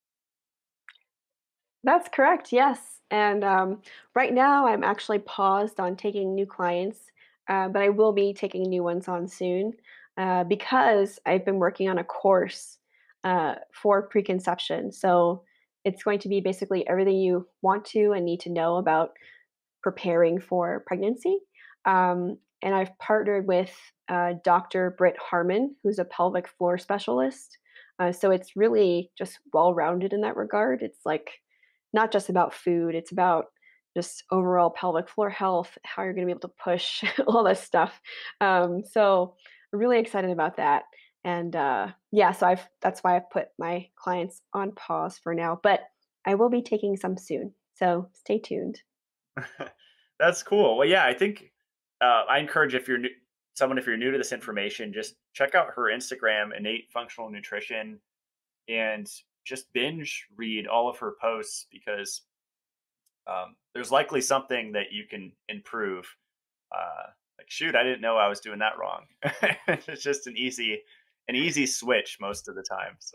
that's correct, yes. And right now, I'm actually paused on taking new clients, but I will be taking new ones on soon because I've been working on a course for preconception. So it's going to be basically everything you want to and need to know about preparing for pregnancy. And I've partnered with Dr. Britt Harmon, who's a pelvic floor specialist. So it's really just well rounded in that regard. It's like not just about food, it's about just overall pelvic floor health, how you're going to be able to push all this stuff. So really excited about that. And yeah, so that's why I've put my clients on pause for now, but I will be taking some soon. So stay tuned. That's cool. Well, yeah, I think I encourage if you're new to this information, just check out her Instagram, Innate Functional Nutrition, and just binge read all of her posts because there's likely something that you can improve. Like, shoot, I didn't know I was doing that wrong. It's just an easy switch most of the time. So,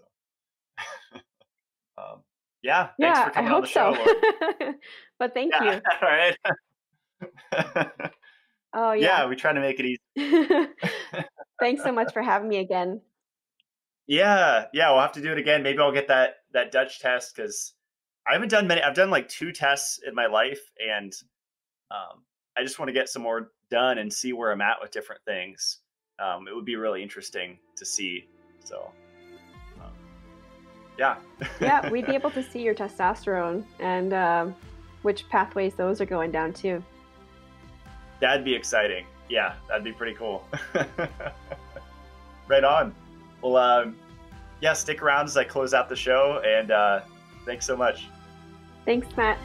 um, yeah, thanks Yeah, for I coming on hope the show, so. Laura. But thank Yeah, you. all right. Oh, yeah. Yeah, we try to make it easy. Thanks so much for having me again. Yeah, yeah, we'll have to do it again. Maybe I'll get that Dutch test because I haven't done many. I've done like 2 tests in my life, and I just want to get some more done and see where I'm at with different things. It would be really interesting to see. So, um, yeah, Yeah, we'd be able to see your testosterone and which pathways those are going down too. that'd be exciting. Yeah, that'd be pretty cool. Right on. Well, yeah, stick around as I close out the show, and thanks so much. Thanks, Matt.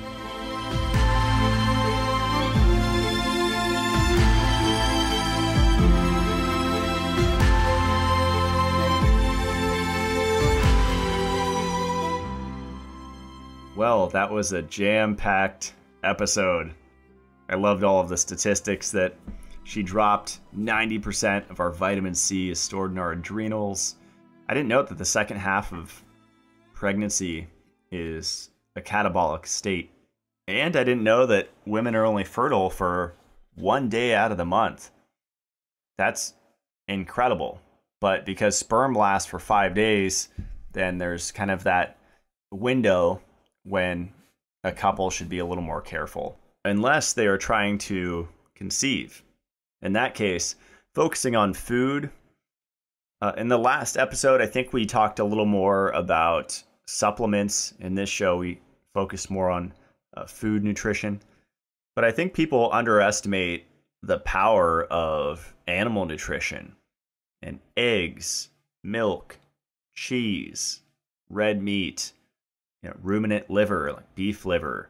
Well, that was a jam-packed episode. I loved all of the statistics that she dropped. 90% of our vitamin C is stored in our adrenals. I didn't note that the second half of pregnancy is a catabolic state. And I didn't know that women are only fertile for 1 day out of the month. That's incredible. But because sperm lasts for 5 days, then there's kind of that window when a couple should be a little more careful, unless they are trying to conceive. In that case, focusing on food. In the last episode, I think we talked a little more about supplements. In this show, we focus more on food nutrition. But I think people underestimate the power of animal nutrition and eggs, milk, cheese, red meat, ruminant liver, like beef liver,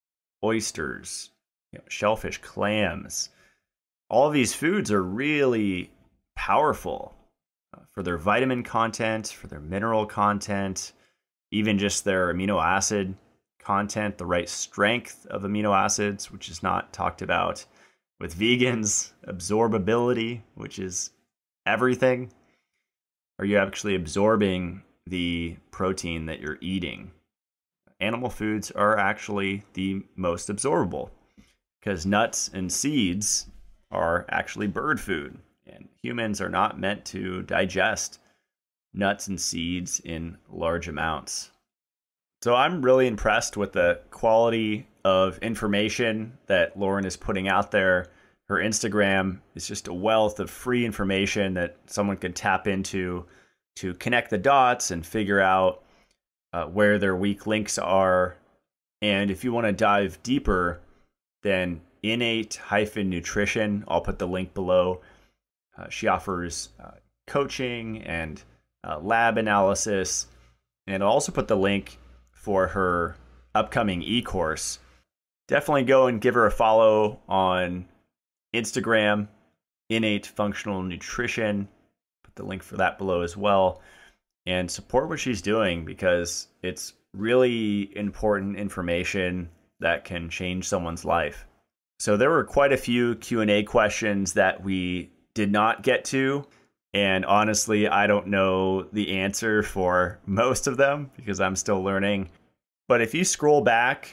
oysters, shellfish, clams. All of these foods are really powerful for their vitamin content, for their mineral content, even just their amino acid content, the right strength of amino acids, which is not talked about with vegans, absorbability, which is everything. Are you actually absorbing the protein that you're eating? Animal foods are actually the most absorbable because nuts and seeds are actually bird food, and humans are not meant to digest nuts and seeds in large amounts. So I'm really impressed with the quality of information that Loren is putting out there. Her Instagram is just a wealth of free information that someone could tap into to connect the dots and figure out where their weak links are. And if you want to dive deeper, then Innate-Nutrition, I'll put the link below. She offers coaching and lab analysis. And I'll also put the link for her upcoming e-course. Definitely go and give her a follow on Instagram, Innate Functional Nutrition. Put the link for that below as well. And support what she's doing because it's really important information that can change someone's life. So there were quite a few Q&A questions that we did not get to. And honestly, I don't know the answer for most of them because I'm still learning. But if you scroll back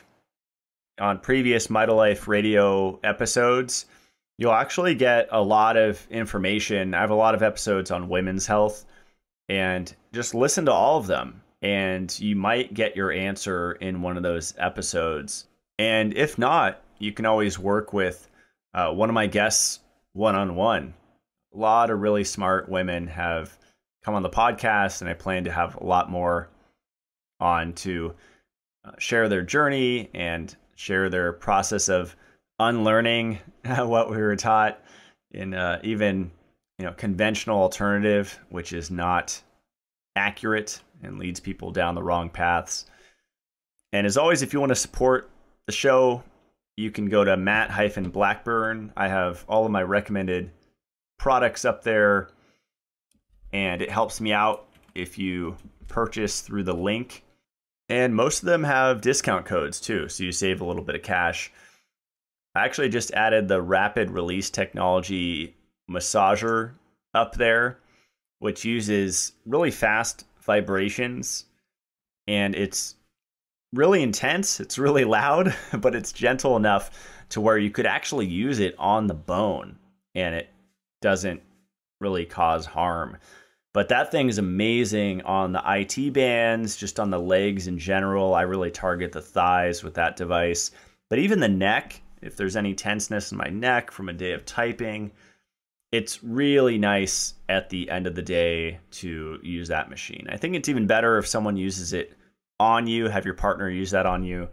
on previous Mitolife radio episodes, you'll actually get a lot of information. I have a lot of episodes on women's health, and just listen to all of them, and you might get your answer in one of those episodes. And if not, you can always work with one of my guests one-on-one. A lot of really smart women have come on the podcast, and I plan to have a lot more on to share their journey and share their process of unlearning what we were taught in even conventional alternative, which is not accurate and leads people down the wrong paths. And as always, if you want to support the show, you can go to Matt-Blackburn. I have all of my recommended products up there, and it helps me out if you purchase through the link. And most of them have discount codes too, so you save a little bit of cash. I actually just added the rapid release technology massager up there, which uses really fast vibrations, and it's really intense. It's really loud, but it's gentle enough to where you could actually use it on the bone and it doesn't really cause harm. But that thing is amazing on the IT bands, just on the legs in general. I really target the thighs with that device. But even the neck, if there's any tenseness in my neck from a day of typing, it's really nice at the end of the day to use that machine. I think it's even better if someone uses it on you, have your partner use that on you.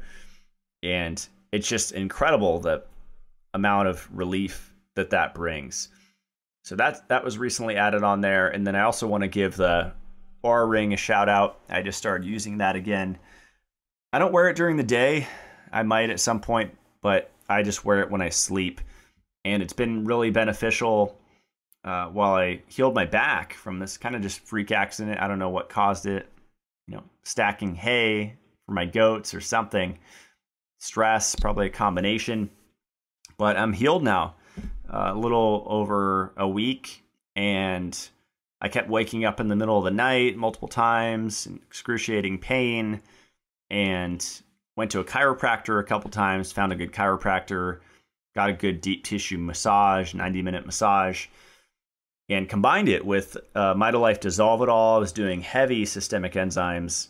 And it's just incredible the amount of relief that brings. So that was recently added on there. And then I also want to give the Oura Ring a shout out. I just started using that again. I don't wear it during the day. I might at some point, but I just wear it when I sleep. And it's been really beneficial while I healed my back from this kind of just freak accident. I don't know what caused it. Stacking hay for my goats or something. Stress, probably a combination. But I'm healed now. A little over a week, and I kept waking up in the middle of the night multiple times, in excruciating pain, and went to a chiropractor a couple times, found a good chiropractor, got a good deep tissue massage, 90-minute massage, and combined it with Mitolife Dissolve It All. I was doing heavy systemic enzymes,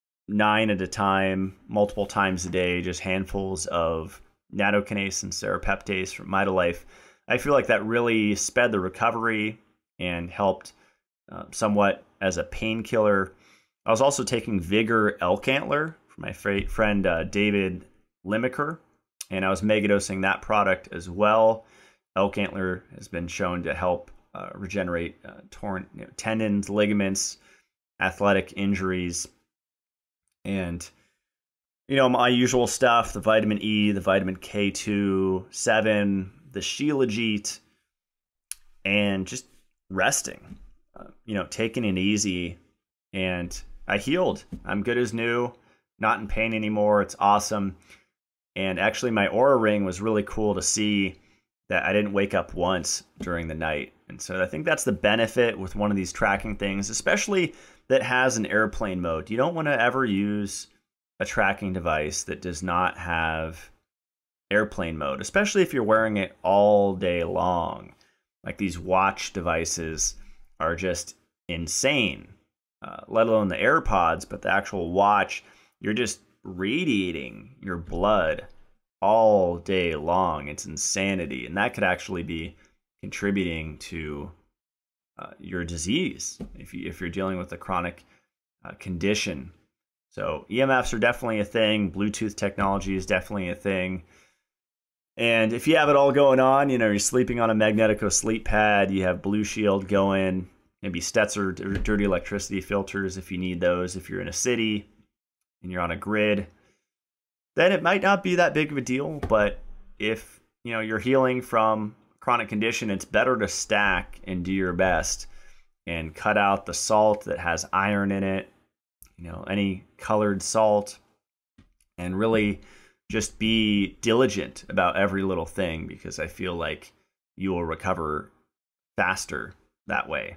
9 at a time, multiple times a day, just handfuls of nattokinase and serrapeptase from Mitolife. I feel like that really sped the recovery and helped somewhat as a painkiller. I was also taking Vigor Elk Antler from my friend David Limaker, and I was megadosing that product as well. Elk Antler has been shown to help regenerate torn tendons, ligaments, athletic injuries, and my usual stuff: the vitamin E, the vitamin K2, 7. The Shilajit, and just resting, taking it easy. And I healed. I'm good as new, not in pain anymore. It's awesome. And actually my Oura Ring was really cool to see that I didn't wake up once during the night. And so I think that's the benefit with one of these tracking things, especially that has an airplane mode. You don't want to ever use a tracking device that does not have airplane mode, especially if you're wearing it all day long. Like these watch devices are just insane, let alone the AirPods, but the actual watch, you're just radiating your blood all day long. It's insanity, and that could actually be contributing to your disease if you're dealing with a chronic condition. So EMFs are definitely a thing. Bluetooth technology is definitely a thing. And if you have it all going on, you're sleeping on a Magnetico sleep pad, you have Blue Shield going, maybe Stetzer dirty electricity filters if you need those, if you're in a city and you're on a grid, then it might not be that big of a deal. But if you're healing from chronic condition, it's better to stack and do your best and cut out the salt that has iron in it, any colored salt, and really just be diligent about every little thing, because I feel like you will recover faster that way.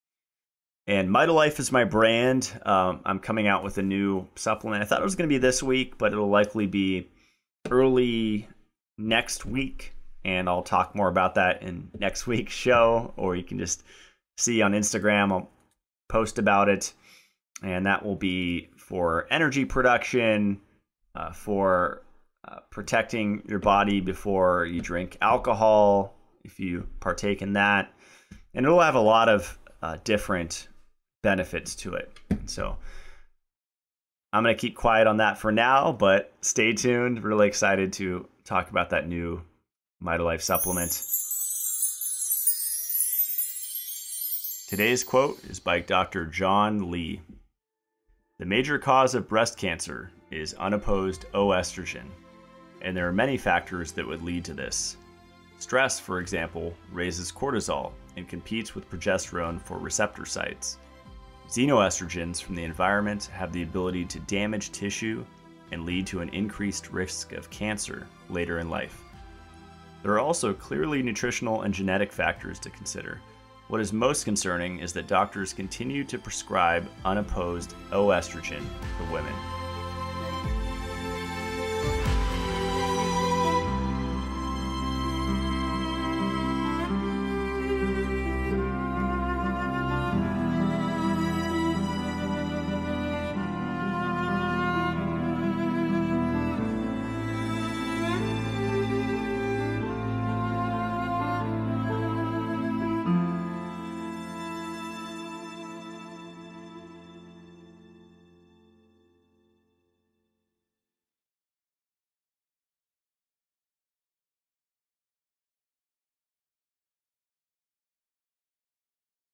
And Mitolife is my brand. I'm coming out with a new supplement. I thought it was going to be this week, but it'll likely be early next week. And I'll talk more about that in next week's show, or you can just see on Instagram. I'll post about it. And that will be for energy production, for protecting your body before you drink alcohol, if you partake in that. And it'll have a lot of different benefits to it. So I'm going to keep quiet on that for now, but stay tuned. Really excited to talk about that new Mitolife supplement. Today's quote is by Dr. John Lee. The major cause of breast cancer is unopposed oestrogen, and there are many factors that would lead to this. Stress, for example, raises cortisol and competes with progesterone for receptor sites. Xenoestrogens from the environment have the ability to damage tissue and lead to an increased risk of cancer later in life. There are also clearly nutritional and genetic factors to consider. What is most concerning is that doctors continue to prescribe unopposed oestrogen for women.